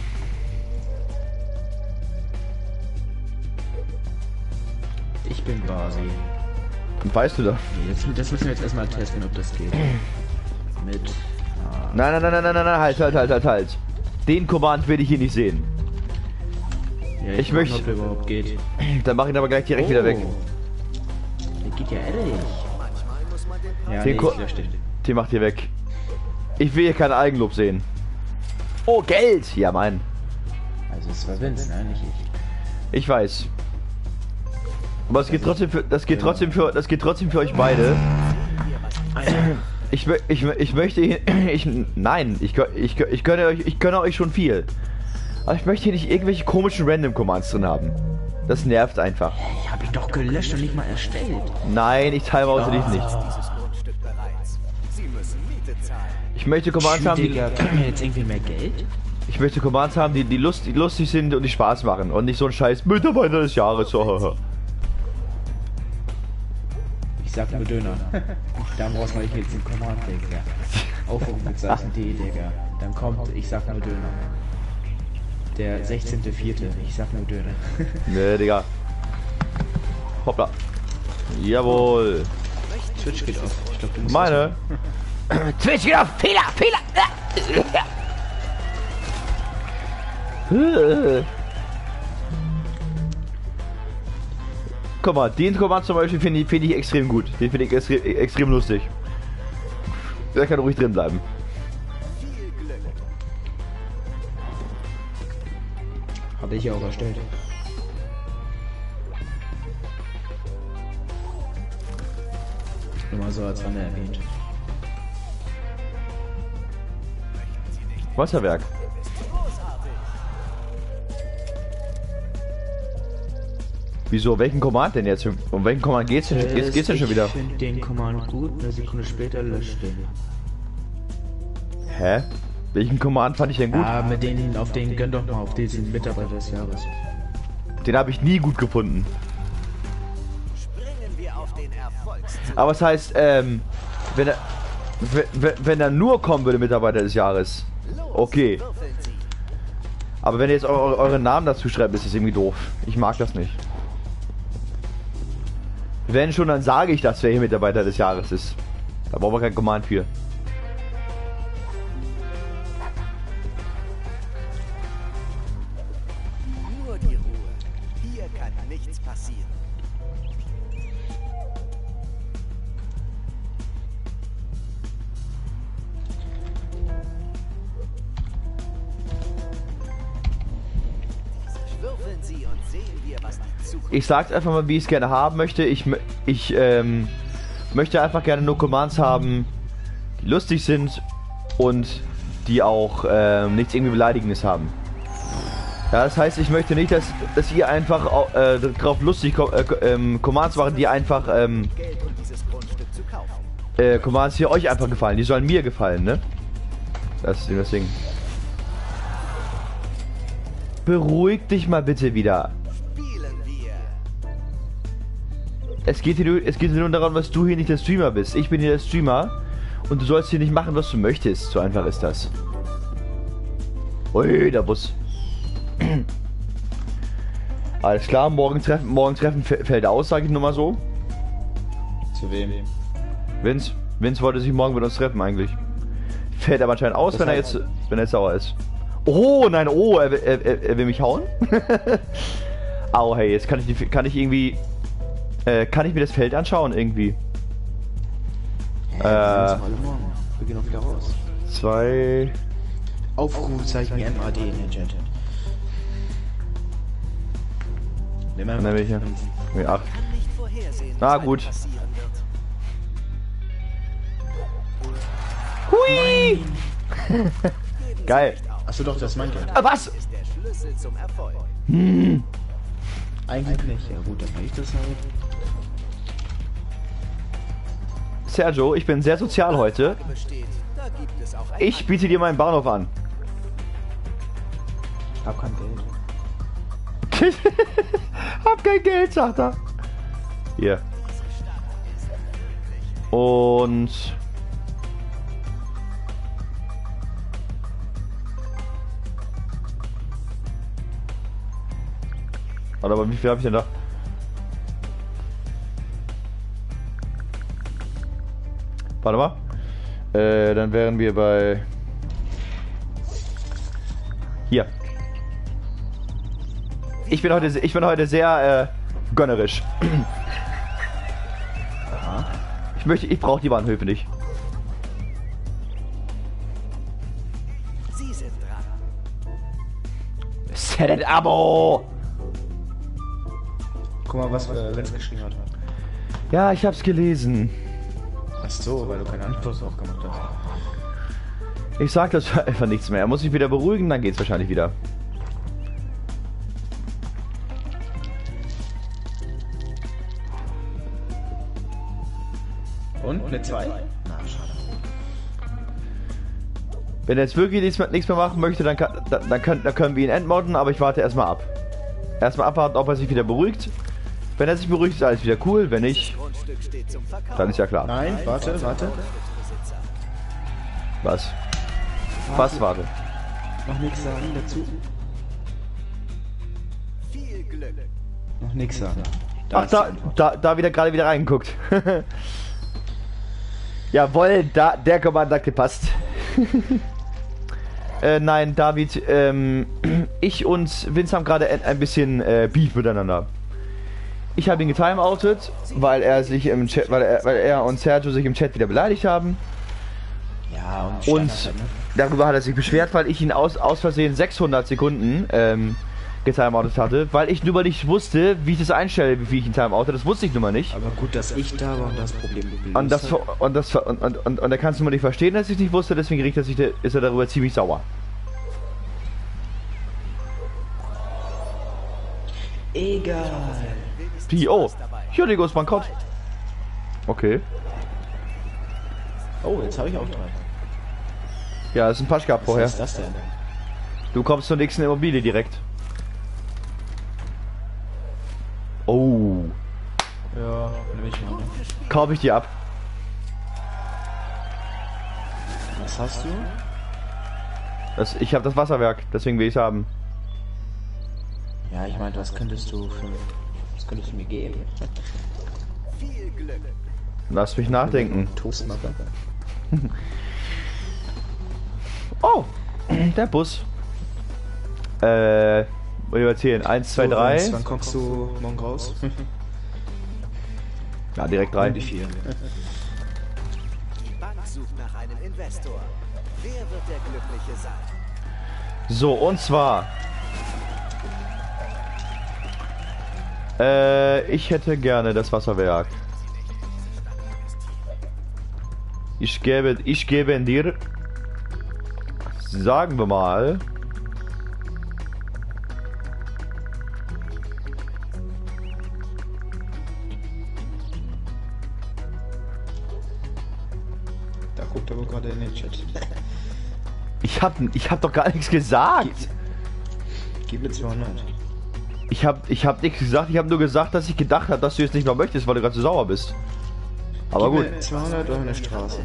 Ich bin Basi. Weißt du doch. Nee, das, das müssen wir jetzt erstmal testen, ob das geht. Mit. Ah, Nein, nein, nein, nein, nein, nein, nein, halt, halt, halt, halt, halt. Den Command will ich hier nicht sehen. ja, ich guck möchte- mal, ob der überhaupt geht. Dann mach ich ihn aber gleich direkt wieder weg. Der geht ja ehrlich. Manchmal muss man den Ja, Den nee, Ko- ich lösche den. Den macht ihr weg. Ich will hier kein Eigenlob sehen. Oh, Geld! Ja, mein. Also es war Vince, ne? Nicht ich. Ich weiß. Aber es geht trotzdem für, das geht trotzdem für, das geht trotzdem für euch beide. Ich, mö- ich, mö- ich möchte hier, ich, nein, ich, gö- ich, gö- ich gönne euch, ich gönne euch schon viel. Aber ich möchte hier nicht irgendwelche komischen Random Commands drin haben. Das nervt einfach. Ich hab ihn doch gelöscht und nicht mal erstellt. Nein, ich timeoute dich nicht. dieses Grundstück bereits. Sie müssen Miete zahlen. Ich möchte Commands haben, die, Digga, kriegen wir jetzt irgendwie mehr Geld? ich möchte Commands haben, die, die, lust, die lustig sind und die Spaß machen. Und nicht so ein scheiß Mitarbeiter des Jahres. So. Ich sag nur Döner. Da brauchst du mal jetzt einen Command, Digga. Aufrufezeichen D, Digga. Dann kommt, ich sag nur Döner. Der sechzehnte vierte Ich sag nur Döner. Nee, Digga. Hoppla. Jawohl. Twitch geht auf. Ich glaub, du musst Meine. Twitch geht auf. Fehler, Fehler. Guck mal, den Command zum Beispiel finde ich, find ich extrem gut. Den finde ich extrem, extrem lustig. Der kann ruhig drin bleiben. Viel Glück. Habe ich ja auch erstellt. Nur mal so als Rande erwähnt. Wasserwerk. Großartig. Wieso? Welchen Command denn jetzt? Um welchen Command geht's denn, geht's, geht's denn schon wieder? Ich finde den Command gut, eine Sekunde später löscht den. Hä? Welchen Command fand ich denn gut? Ah, mit denen, auf den gönn doch mal, auf diesen Mitarbeiter des Jahres. Den habe ich nie gut gefunden. Springen wir auf den Erfolgszug. Aber es heißt, ähm, wenn er, wenn, wenn er nur kommen würde, Mitarbeiter des Jahres. Okay. Würfeln Sie. Aber wenn ihr jetzt eure, euren Namen dazu schreibt, ist das irgendwie doof. Ich mag das nicht. Wenn schon, dann sage ich, dass wer hier Mitarbeiter des Jahres ist. Da brauchen wir kein Command für. Nur die Ruhe. Hier kann nichts passieren. Würfeln Sie und sehen wir, was die Zukunft. Ich sag's einfach mal, wie ich es gerne haben möchte. Ich, mö- ich ähm, möchte einfach gerne nur Commands haben, die lustig sind und die auch ähm, nichts irgendwie Beleidigendes haben. Ja, das heißt, ich möchte nicht, dass, dass ihr einfach au- äh, drauf lustig ko- äh, ähm, Commands machen, die einfach ähm, Geld, um dieses Grundstück zu kaufen. äh, Commands, die euch einfach gefallen. Die sollen mir gefallen, ne? Das ist das Ding. Beruhig dich mal bitte wieder. Spielen wir. Es geht hier nur, es geht hier nur darum, dass du hier nicht der Streamer bist. Ich bin hier der Streamer und du sollst hier nicht machen, was du möchtest. So einfach ist das. Ui, der Bus. Alles klar, morgen treffen, morgen treffen f- fällt aus, sage ich nur mal so. Zu wem? Vince, Vince wollte sich morgen mit uns treffen eigentlich. Fällt aber anscheinend aus, Das wenn er heißt- jetzt, wenn er jetzt sauer ist. Oh, nein, oh, er, will- er, er, er will mich hauen? Au, hey, jetzt kann ich, die, kann ich irgendwie, äh, kann ich mir das Feld anschauen irgendwie? Hä, Äh. wir sind's alle morgen. Wir gehen auch wieder raus. Zwei, Aufrufzeichen M A D in den Chat. Nimm mal dann welche? Nee, acht. Kann nicht vorhersehen, Na was gut. heute passieren wird. Hui! Geben Sie Geil. nicht auf. Achso doch, das ist mein Geld. Ah, was? Ist der Schlüssel zum Erfolg. Eigentlich nicht. Ja gut, dann mach ich das halt. Sergio, ich bin sehr sozial heute. Besteht, da gibt es auch ein Ich biete dir meinen Bahnhof an. Ich hab kein Geld. Hab kein Geld, sagt er. Hier. Und... Warte, aber wie viel habe ich denn da? Warte mal. Äh, dann wären wir bei... Hier. Ich bin heute, ich bin heute sehr äh, gönnerisch. Ich möchte, ich brauche die Bahnhöfe nicht. Sie sind dran. Set it Abo! Guck mal, was äh, Lenz geschrieben hat. Ja, ich hab's gelesen. Ach so, weil du keine Antwort aufgemacht hast. Ich sag das einfach nichts mehr. Er muss sich wieder beruhigen, dann geht's wahrscheinlich wieder. Und? Eine zwei? Na, schade. Wenn er jetzt wirklich nichts mehr, nichts mehr machen möchte, dann, kann, dann, dann, können, dann können wir ihn entmodden, aber ich warte erstmal ab. Erstmal abwarten, ob er sich wieder beruhigt. Wenn er sich beruhigt, ist alles wieder cool. Wenn nicht, Grundstück steht zum Verkauf. dann ist ja klar. Nein, warte, warte. Besitzer. Was? Was warte? Noch nichts sagen dazu? Viel Glück. Noch nichts sagen. Ach, ist die da, Antwort. da, da wieder gerade wieder reingeguckt. Jawohl, da, der Command sagt gepasst. äh, nein, David, ähm, ich und Vince haben gerade ein, ein bisschen äh, Beef miteinander. Ich habe ihn getimeoutet, weil er sich im Chat, weil er, weil er und Sergio sich im Chat wieder beleidigt haben. Ja, und, Und Standard halt, ne? darüber hat er sich beschwert, weil ich ihn aus, aus Versehen sechshundert Sekunden ähm, getimeoutet hatte, weil ich nur mal nicht wusste, wie ich das einstelle, wie viel ich ihn timeoute. Das wusste ich nun mal nicht. Aber gut, dass ich da war und das Problem gelöst Und das, hat. ver- und das ver- und, und, und, und er kann es nun mal nicht verstehen, dass ich nicht wusste, deswegen regt er sich, ist er darüber ziemlich sauer. Egal. Die, oh, hier Lego ist bankrott. Okay. Oh, jetzt habe ich auch drei. Ja, das ist ein Paschka vorher. Was ist das denn? Du kommst zur nächsten Immobilie direkt. Oh. Ja, nehme ich mal. Ne? Kauf ich dir ab. Was hast du? Das, ich habe das Wasserwerk, deswegen will ich es haben. Ja, ich meinte, was könntest du für... Was könntest du mir geben? Viel Glück. Lass mich nachdenken. Toastmacher. Oh, der Bus. Äh, wollte ich erzählen? Eins, zwei, drei. Vince, wann kommst du morgen raus? Ja, direkt drei. Die vier. Die Bank sucht nach einem Investor. Wer wird der Glückliche sein? So, und zwar. Äh, ich hätte gerne das Wasserwerk. Ich gebe, ich gebe dir, sagen wir mal, Da guckt er wohl gerade in den Chat. ich hab, ich hab doch gar nichts gesagt. Gib mir zweihundert. Ich hab, ich hab nichts gesagt. Ich habe nur gesagt, dass ich gedacht habe, dass du jetzt nicht mehr möchtest, weil du gerade so sauer bist. Aber Gib gut. mir zweihundert Euro eine Straße.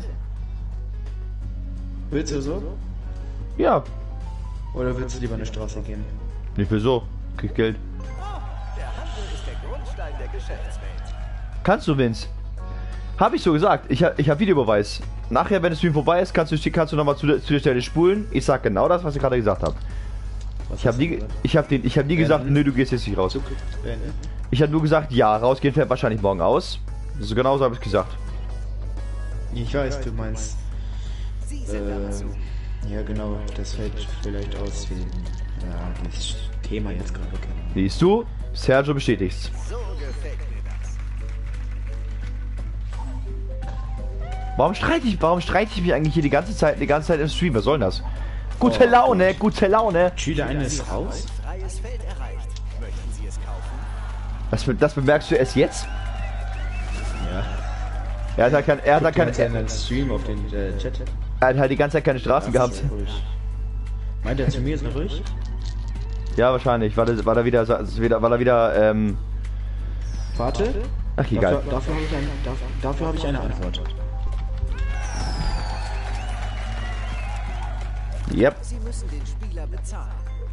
Willst du so? Ja, Oder willst du lieber eine Straße geben? nicht für so. Krieg Geld. Oh, der Handel ist der Grundstein der Geschäftswelt. Kannst du, Vince? Habe ich so gesagt. Ich habe ich hab Videobeweis. Nachher, wenn es Stream vorbei ist, kannst du, kannst du nochmal zu, der- zu der Stelle spulen. Ich sag genau das, was ich gerade gesagt habe. Was Ich habe hast du nie, gesagt? ich hab den, ich hab nie gesagt, nö, du gehst jetzt nicht raus. Zug beenden. Ich habe nur gesagt, ja, rausgehen fällt wahrscheinlich morgen aus. So genau so habe ich gesagt. Ich weiß, du meinst. Sie sind am Zug. Äh, ja, genau, das fällt vielleicht aus wie. Ja, das Thema jetzt gerade kennen. Siehst du? Sergio bestätigt's. So gefällt mir das. Warum streite ich, warum streite ich mich eigentlich hier die ganze Zeit, die ganze Zeit im Stream? Was soll denn das? Gute Oh, Laune, gute Laune. Schüler eines raus? Ein freies Feld erreicht. Möchten Sie es kaufen? Das, be- das bemerkst du erst jetzt? Ja. Er hat halt kein, er hat halt kein, Kein er, Stream auf den äh, Chat. er hat halt die ganze Zeit keine Straßen Das gehabt. ist ja ruhig. Meint er zu mir ist noch ruhig? Ja, wahrscheinlich, weil er, weil er wieder, wieder, weil er wieder, ähm, Warte. ach egal. Dafür, dafür habe ich, ein, dafür, dafür hab ich eine Antwort. Yep. Sie müssen den Spieler bezahlen.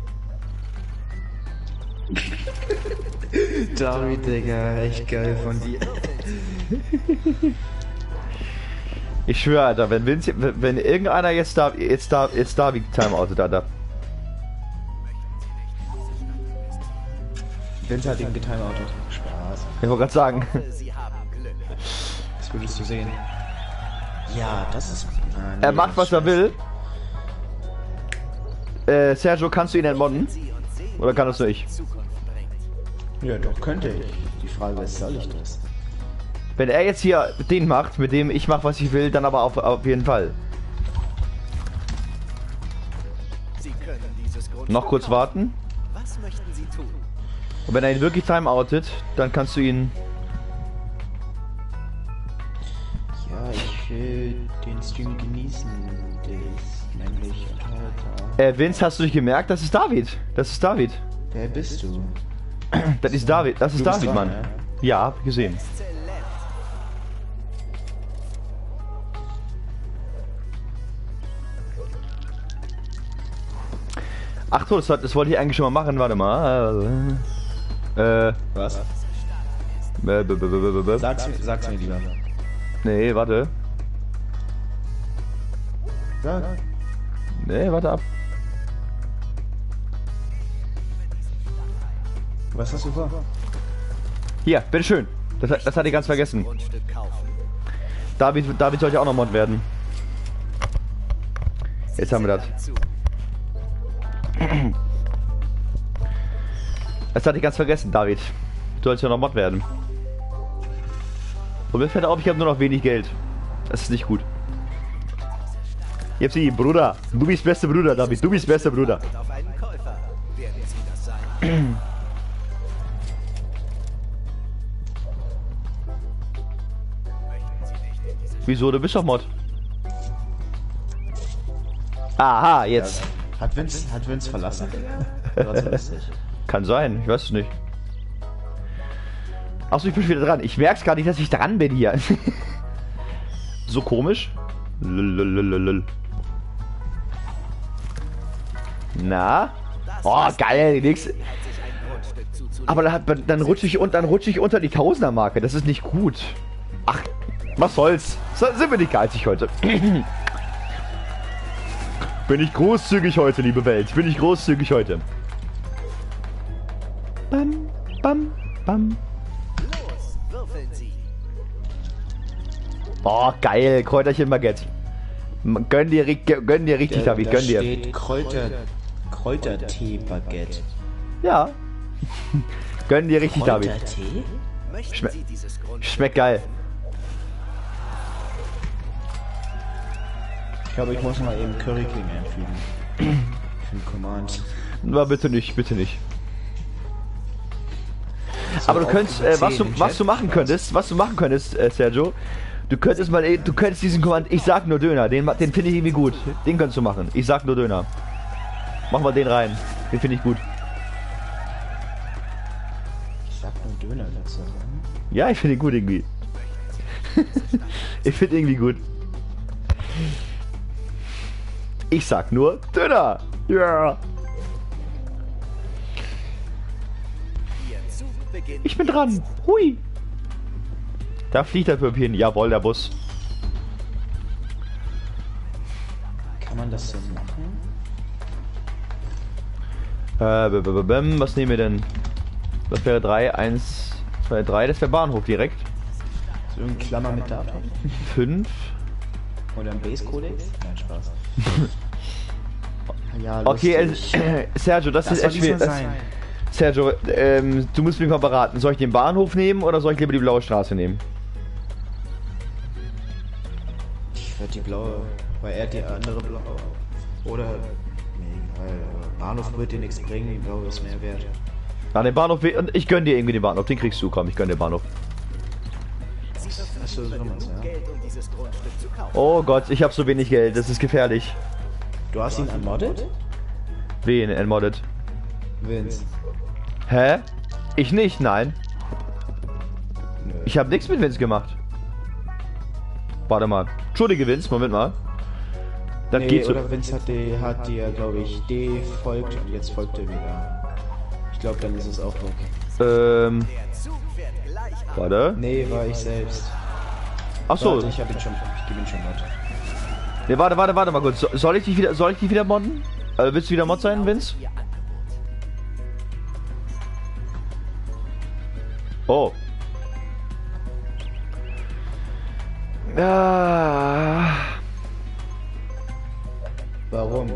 David, Digga, echt geil von dir. Ich schwöre, Alter, wenn Vince, wenn wenn irgendeiner jetzt da, jetzt da, jetzt da wie Timeout da, da. Vince hat ihn getimeoutet. Spaß. Ich wollte gerade sagen. Sie haben Glück. Das würdest du sehen. Ja, das ist. Ah, nee, Er macht, was das er will. Äh, Sergio, kannst du ihn entmodden? Sie und sehen, Oder kann das nur ich? Zukunft bringt. ist- Ja, doch, könnte ich. Die Frage ist, soll ich das? Wenn er jetzt hier den macht, mit dem ich mache, was ich will, dann aber auf, auf jeden Fall. Sie können dieses Grundstück Noch kurz kaufen. warten. Was möchten Sie tun? Und wenn er ihn wirklich timeoutet, dann kannst du ihn... Ja, ich will den Stream genießen. Der ist nämlich Alter. Äh, Vince, hast du dich gemerkt? Das ist David. Das ist David. Wer bist du? Das ist David. Das ist Du bist David, dran, Mann. ja? Ja, hab ich gesehen. Exzellent. Ach so, das, das wollte ich eigentlich schon mal machen. Warte mal. Äh, Was? äh, b- b- b- b- b- Sag's mir, sag's mir lieber. nee, warte. Sag. Nee, warte ab. Was hast du vor? Hier, bitteschön. Das, hat- das hatte ich ganz vergessen. Grundstück kaufen. David, David sollte auch noch Mod werden. Jetzt haben wir das. Am Zug. Das hatte ich ganz vergessen, David. Du sollst ja noch Mod werden. Und mir fällt auf, ich habe nur noch wenig Geld. Das ist nicht gut. Jetzt sie, Bruder. Du bist bester Bruder, David. Du bist bester Bruder. Und auf einen Käufer. Werden Sie das sein? Möchten Sie nicht in diese Wieso? Du bist doch Mod. Aha, jetzt. Ja, hat Vince, hat Vince verlassen? Oder was weiß ich? Kann sein, ich weiß es nicht. Achso, ich bin schon wieder dran. Ich merk's gar nicht, dass ich dran bin hier. So komisch. Lulululul. Na? Oh, geil, nix. Aber dann, hat, dann rutsche ich, dann rutsche ich unter die Tausender-Marke. Das ist nicht gut. Ach, was soll's. So, sind wir nicht geizig heute. Bin ich großzügig heute, liebe Welt. Bin ich großzügig heute. Bam, bam, bam. Los, würfeln Sie. Oh, geil. Kräuterchen Baguette. Gönn dir, gönn dir richtig, Da, David. da Gönn dir. steht Kräuter, Kräutertee-Baguette. Ja. Gönn dir richtig, David. Kräutertee? Möchten Schme- Sie dieses Grundstück? Schmeckt geil. Ich glaube, ich muss mal eben Curry King einfügen. Für den Command. Na, bitte nicht, bitte nicht. Aber du könntest, äh, was du, was du machen könntest, was du machen könntest, äh, Sergio, du könntest mal, äh, du könntest diesen Command, ich sag nur Döner, den, den finde ich irgendwie gut. Den könntest du machen. Ich sag nur Döner. Mach mal den rein. Den finde ich gut. Ich sag nur Döner dazu. Ja, ich finde ihn gut irgendwie. Ich finde irgendwie gut. Ich sag nur Döner. Ja. Yeah. Ihr Zug beginnt. Ich bin dran. Hui. Da fliegt der Pöppchen. Jawohl, der Bus. Kann man das so machen? Äh, b -b -b -b was nehmen wir denn? Das wäre drei, eins, zwei, drei. Das wäre Bahnhof direkt. So ein Klammer mit Datum? fünf. Oder ein Base-Codex? Nein, Spaß. Ja, Okay, lustig. äh, Sergio, das, Das ist soll echt schwer. diesmal Das, sein. Sergio, ähm, du musst mich mal beraten. Soll ich den Bahnhof nehmen oder soll ich lieber die blaue Straße nehmen? Ich würde die blaue, weil er die andere blaue. Oder. Nee, weil Bahnhof wird dir nichts bringen, die blaue ist mehr wert. Na, den Bahnhof, we- und ich gönn dir irgendwie den Bahnhof. Den kriegst du, komm, ich gönn dir den Bahnhof. Achso, so meinst du, ja. Geld, um dieses Grundstück zu kaufen. Oh Gott, ich habe so wenig Geld. Das ist gefährlich. Du hast ihn unmodded? Wen entmoddet? Vince. Hä? Ich nicht, nein. Nö. Ich habe nichts mit Vince gemacht. Warte mal. Entschuldige, Vince, Moment mal. Das Nee, geht so. oder Vince hat dir, hat dir glaube ich, defolgt und jetzt folgt er wieder. Ich glaube, dann ist es auch weg. Ähm, Der Zug fährt gleich ab. warte. Nee, war ich selbst. Ach so. Warte, ich hab ihn schon, ich gebe ihn schon Mod. Nee, warte, warte, warte mal kurz. So- Soll ich dich wieder, soll ich dich wieder modden? Äh, willst du wieder Mod sein, Vince? Ihr Angebot. Oh. Ah. Warum?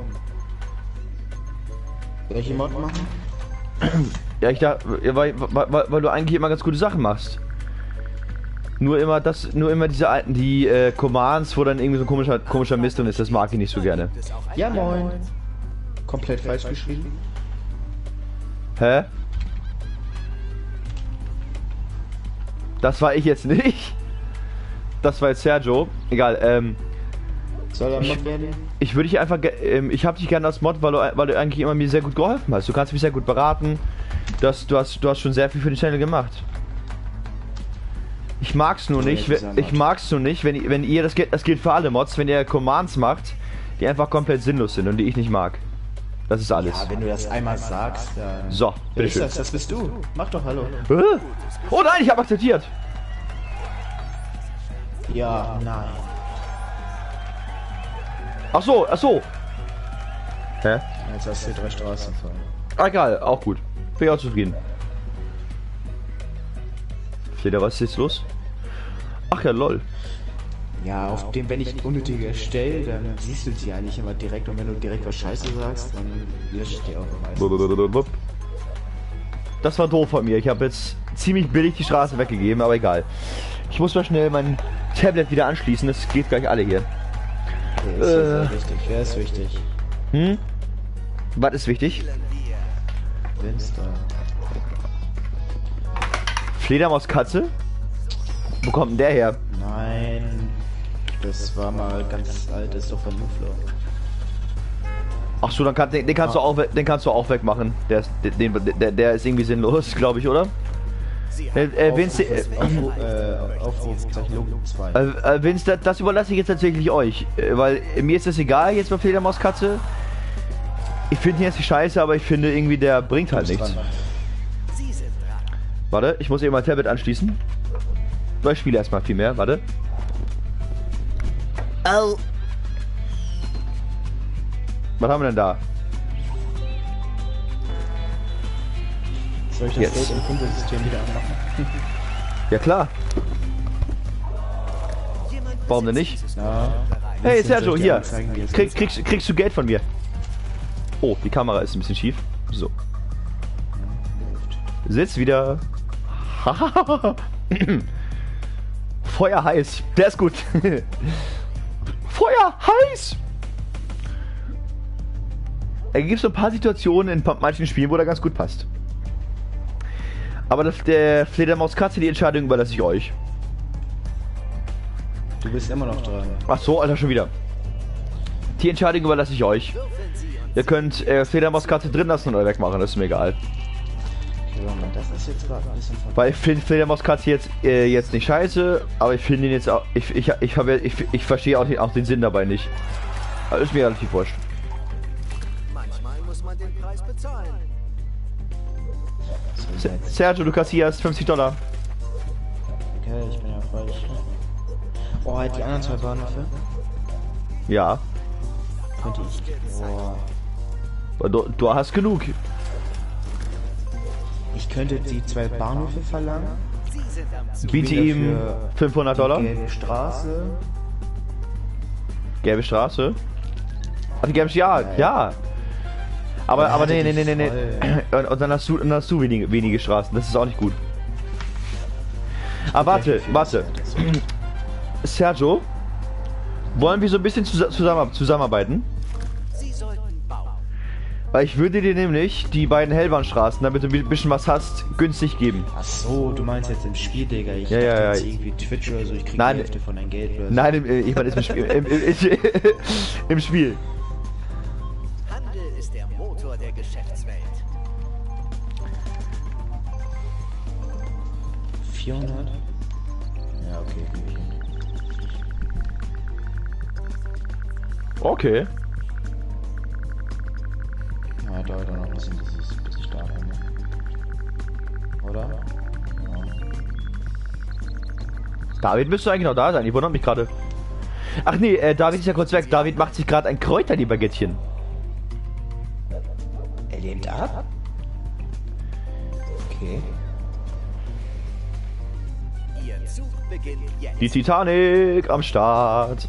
Soll ich ihn Mod machen? Ja, ich dachte, ja, weil, weil, weil du eigentlich immer ganz gute Sachen machst. Nur immer das, nur immer diese alten, die äh, Commands, wo dann irgendwie so ein komischer, komischer Mist drin ist, das mag ich nicht so gerne. Gibt es auch ein Ja, moin. Komplett falsch geschrieben. Hä? Das war ich jetzt nicht. Das war jetzt Sergio. Egal, ähm, Soll er Mod werden? ich würde dich einfach, ge- ähm, ich habe dich gerne als Mod, weil du, weil du eigentlich immer mir sehr gut geholfen hast. Du kannst mich sehr gut beraten. Du hast, du hast, du hast schon sehr viel für den Channel gemacht. Ich mag's nur So, nicht, jetzt ist wenn- er ich Mod. mag's nur nicht, wenn, wenn ihr, das gilt, das gilt für alle Mods, wenn ihr Commands macht, die einfach komplett sinnlos sind und die ich nicht mag. Das ist alles. Ja, wenn du das einmal sagst, dann... So, Wer ist bitteschön. das? Das bist du. Mach doch Hallo. Äh? Oh nein, ich habe akzeptiert. Ja, nein. Ach so, ach so. Hä? Jetzt hast du drei Straßen voll. Ah, egal, auch gut. Bin ich auch zufrieden. Fleder, was ist jetzt los? Ach ja, lol. Ja, auf dem, wenn ich unnötig erstelle, dann siehst du die eigentlich immer direkt und wenn du direkt was Scheiße sagst, dann löscht die auch meistens. Das war doof von mir. Ich habe jetzt ziemlich billig die Straße weggegeben, aber egal. Ich muss mal schnell mein Tablet wieder anschließen. Das geht gleich alle hier. Okay, ist Äh. sehr wichtig. Wer ist wichtig? Hm? Was ist wichtig? Vince da. Fledermaus Katze? Wo kommt denn der her? Nein, das war mal ganz alt, ist doch von Nuflo. Ach so, dann kann, den, den kannst du auch, we- den kannst du auch wegmachen. Der ist, den, der, der ist irgendwie sinnlos, glaube ich, oder? Äh, äh, Vince, äh, Aufruf, äh, Aufrufzeichen zwei. äh, äh, Vince, das, das überlasse ich jetzt tatsächlich euch, äh, weil äh, mir ist das egal jetzt bei Fledermauskatze. Ich finde ihn jetzt die Scheiße, aber ich finde irgendwie, der bringt halt nichts. Sie sind dran. Warte, ich muss eben mein Tablet anschließen. So, ich spiele erstmal viel mehr, warte. Au. Was haben wir denn da? Soll ich das Jetzt. Geld im Kumpelsystem wieder anmachen? Ja klar, Jemand warum denn besitzt nicht? dieses Ja. Hey Vincent, soll Sergio, ich dir hier. anzeigen, wie es Krieg, ist? kriegst, kriegst du Geld von mir? Oh, die Kamera ist ein bisschen schief. So. Sitz wieder. Feuer heiß. Der ist gut. Feuer heiß. Da gibt es so ein paar Situationen in manchen Spielen, wo der ganz gut passt. Aber das, der Fledermauskatze, die Entscheidung überlasse ich euch. Du bist immer noch dran. Ach so, Alter, schon wieder. Die Entscheidung überlasse ich euch. Würfeln Sie und Ihr könnt äh, Fledermauskatze drin lassen oder wegmachen, das ist mir egal. Okay, Moment, das ist jetzt gerade ein bisschen ver... Weil ich finde Fledermauskatze jetzt, äh, jetzt nicht scheiße, aber ich finde ihn jetzt auch. Ich, ich, ich, habe, ich, ich verstehe auch, den- auch den Sinn dabei nicht. Aber ist mir relativ wurscht. manchmal muss man den Preis bezahlen. So, Se- jetzt. Sergio, du kassierst fünfzig Dollar. Okay, ich bin ja falsch. Oh, halt die anderen zwei Bahnhöfe. Ja. Könnte ich... Boah. Du, du hast genug. Ich könnte die zwei Bahnhöfe verlangen. Sie sind am Zug. Biete will ihm dafür fünfhundert Dollar. Die gelbe Straße. Gelbe Straße. Ach, die gelbe Ja, ja. Aber, Dann aber hatte nee, nee, die nee, nee, nee. Und, und dann hast du, dann hast du wenige, wenige Straßen. Das ist auch nicht gut. Aber warte, warte. Sergio, wollen wir so ein bisschen zus zusammen zusammenarbeiten? Sie sollten bauen. Weil ich würde dir nämlich die beiden Hellbahnstraßen, damit du ein bisschen was hast, günstig geben. Ach so, du meinst jetzt im Spiel, Digga. Ich Ja, dachte ja, ja. jetzt irgendwie Twitch oder so. Ich krieg Nein. die Hälfte von deinem Geld oder so. Nein, im, ich meine, ist im Spiel. Im, im, im, im Spiel. Handel ist der Motor der Geschäftswelt. vierhundert? Ja, okay, gebe ich hin. Okay. Ja, dauert dann noch ein bisschen, bis, es, bis ich da bin. Oder? Ja. David, müsste eigentlich noch da sein. Ich wundere mich gerade. Ach nee, äh, David ist ja kurz weg. David macht sich gerade ein Kräuterli-Baguettchen. Er lehnt ab? Okay. Ihr Zug beginnt jetzt. Die Titanic am Start.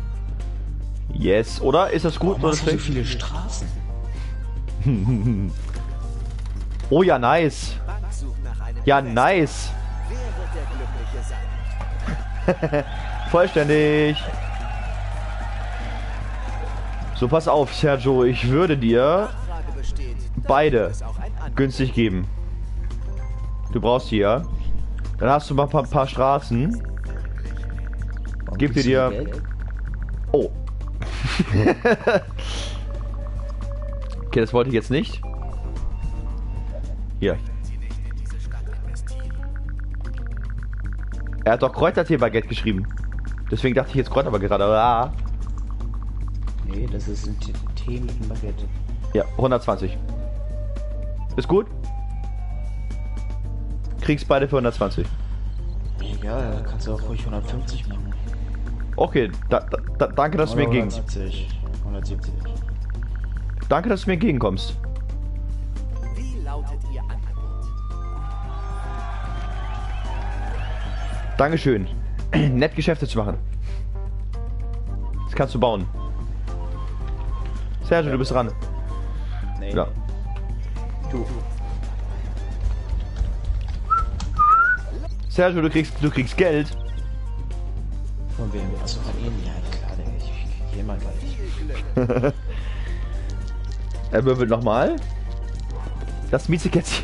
Yes, oder? Ist das gut? Warum oder hast du so schlecht? viele Straßen? Oh ja, nice. Bank sucht nach einem Ja, Investor. nice. Wer wird der Glückliche sein? Vollständig. So, pass auf, Sergio. Ich würde dir Frage besteht, dann beide gibt es auch ein Angebot. günstig geben. Du brauchst die ja. Dann hast du mal ein paar, paar Straßen. Warum Gib gibst dir du die- mir Geld? Oh. Okay, das wollte ich jetzt nicht. Hier. Er hat doch Kräutertee-Baguette geschrieben. Deswegen dachte ich jetzt Kräuterbaguette. Ah. Nee, das ist ein T- Tee mit einem Baguette. Ja, hundertzwanzig. Ist gut? Kriegst beide für hundertzwanzig. Egal, da kannst du auch ruhig hundertfünfzig machen. Okay, da, da, da, danke, dass du mir Oder entgegen, hundertsiebzig. hundertsiebzig. danke, dass du mir entgegenkommst. Wie lautet Ihr Angebot? Dankeschön. Nett Geschäfte zu machen. Das kannst du bauen. Sergio, du bist dran. Nee. Ja. Du. Sergio, du kriegst, du kriegst Geld. Von wem? Achso, von Ihnen? Ja, klar, Digga. Ich krieg hier mal gleich. Viel Glück. Er würfelt nochmal. Das Miezekätzchen.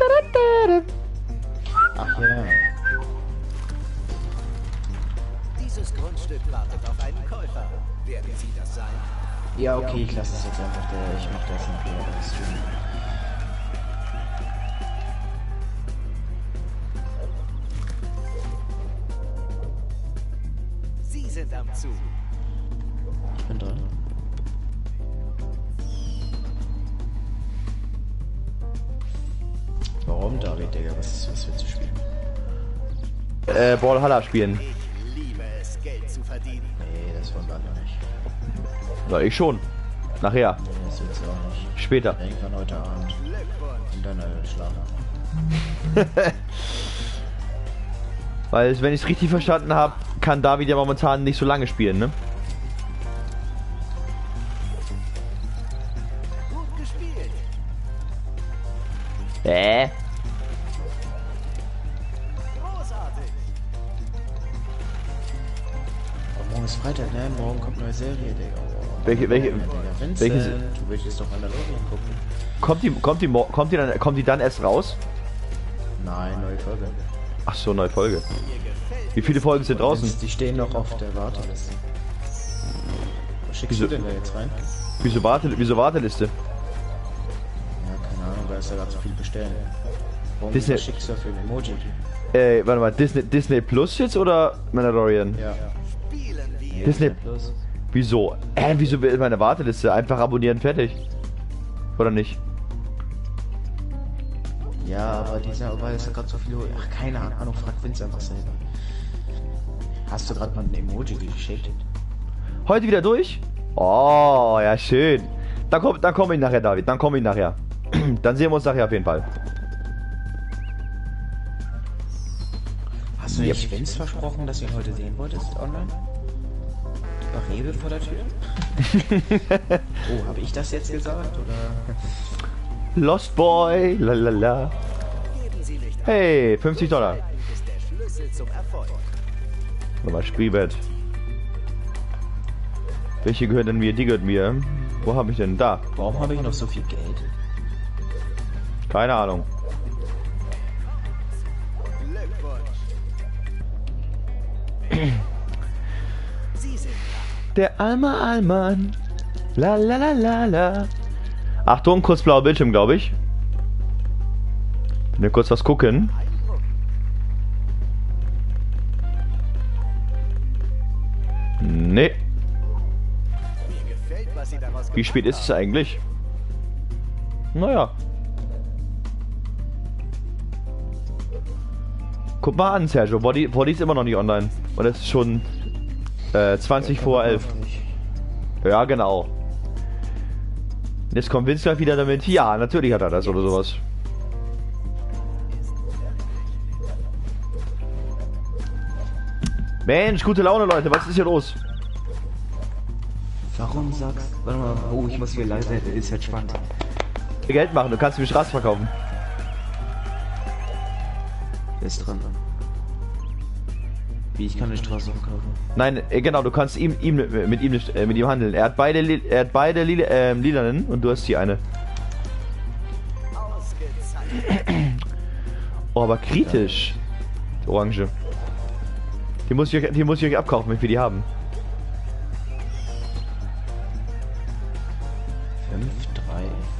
Ach ja. Die großes Grundstück wartet auf einen Käufer. Werden Sie das sein? Ja, okay, ich lasse es jetzt einfach. Der, ich mache das noch hier. Das Stream. Sie sind am Zug. Ich bin dran. Warum, David, Digga? Was ist was wir zu spielen? Äh, Brawlhalla spielen. Ich liebe es, Geld zu verdienen. Nee, das wollen wir alle nicht. Na, ich schon. Nachher. Nee, das willst du auch nicht. Später. Irgendwann heute Abend. Glückwunsch. Und dann halt schlafen. Weil, wenn ich es richtig verstanden habe, kann David ja momentan nicht so lange spielen, ne? Gut gespielt. Äh? Großartig. Aber morgen ist Freitag, ne? Morgen kommt eine neue Serie, Digga. Oh, Welche, welche, Digga, Vincent, welche, du willst doch Mandalorian gucken. kommt die, kommt die, mo- kommt die dann, kommt die dann erst raus? Nein, neue Folge. Ach so, neue Folge. Wie viele Folgen sind draußen? Die stehen noch auf der Warteliste. Was schickst Wieso? du denn da jetzt rein? Wieso, Warte, wieso Warteliste? Ja, keine Ahnung, weil es da gerade so viel bestellen. Warum Disney- was schickst du für ein Emoji? Äh, warte mal, Disney, Disney Plus jetzt oder Mandalorian? Ja. Spielen wir. Disney, Plus. wieso? Äh, wieso will meine Warteliste? Einfach abonnieren, fertig. Oder nicht? Ja, aber dieser, weil es ja gerade so viel. Ach, keine Ahnung, frag Vince einfach selber. Hast du gerade mal ein Emoji geschickt? Heute wieder durch? Oh, ja schön. Dann komm, dann komme ich nachher, David. Dann komme ich nachher. Dann sehen wir uns nachher auf jeden Fall. Hast du nicht Vince versprochen, dass du ihn heute sehen wolltest online? War Rewe vor der Tür? Oh, habe ich das jetzt gesagt, oder? Lost Boy, lalala. Geben Sie nicht auf. Hey, fünfzig Dollar. Ist der Schlüssel zum Erfolg. Warte mal, Spielbett. Welche gehört denn mir? Die gehört mir. Wo habe ich denn? Da. Warum habe ich noch so viel Geld? Keine Ahnung. Glückwunsch. Sie sind Der Alma Alman. La la la la la. Achtung, kurz blauer Bildschirm, glaube ich. Wenn wir kurz was gucken. Eindruck. Nee. Mir gefällt, was Sie daraus Wie spät ist es eigentlich? Naja. Guck mal an, Sergio. Body, Body ist immer noch nicht online. Und es ist schon äh, zwanzig vor elf. Ja, genau. Jetzt kommt Vince gleich wieder damit. Ja, natürlich hat er das oder sowas. Mensch, gute Laune, Leute. Was ist hier los? Warum sagst du? Warte mal, oh, ich muss hier leise, ist halt spannend. Geld machen, du kannst mir Straße verkaufen. Wer ist dran? Wie, ich kann eine Straße verkaufen? Nein, äh, genau, du kannst ihm, ihm mit ihm nicht, äh, mit ihm handeln. Er hat beide, li er hat beide li äh, lilanen und du hast die eine. ausgezeichnet. Oh, aber kritisch. Die Orange. Die muss ich euch, die muss ich euch abkaufen, wenn wir die haben. fünf, drei,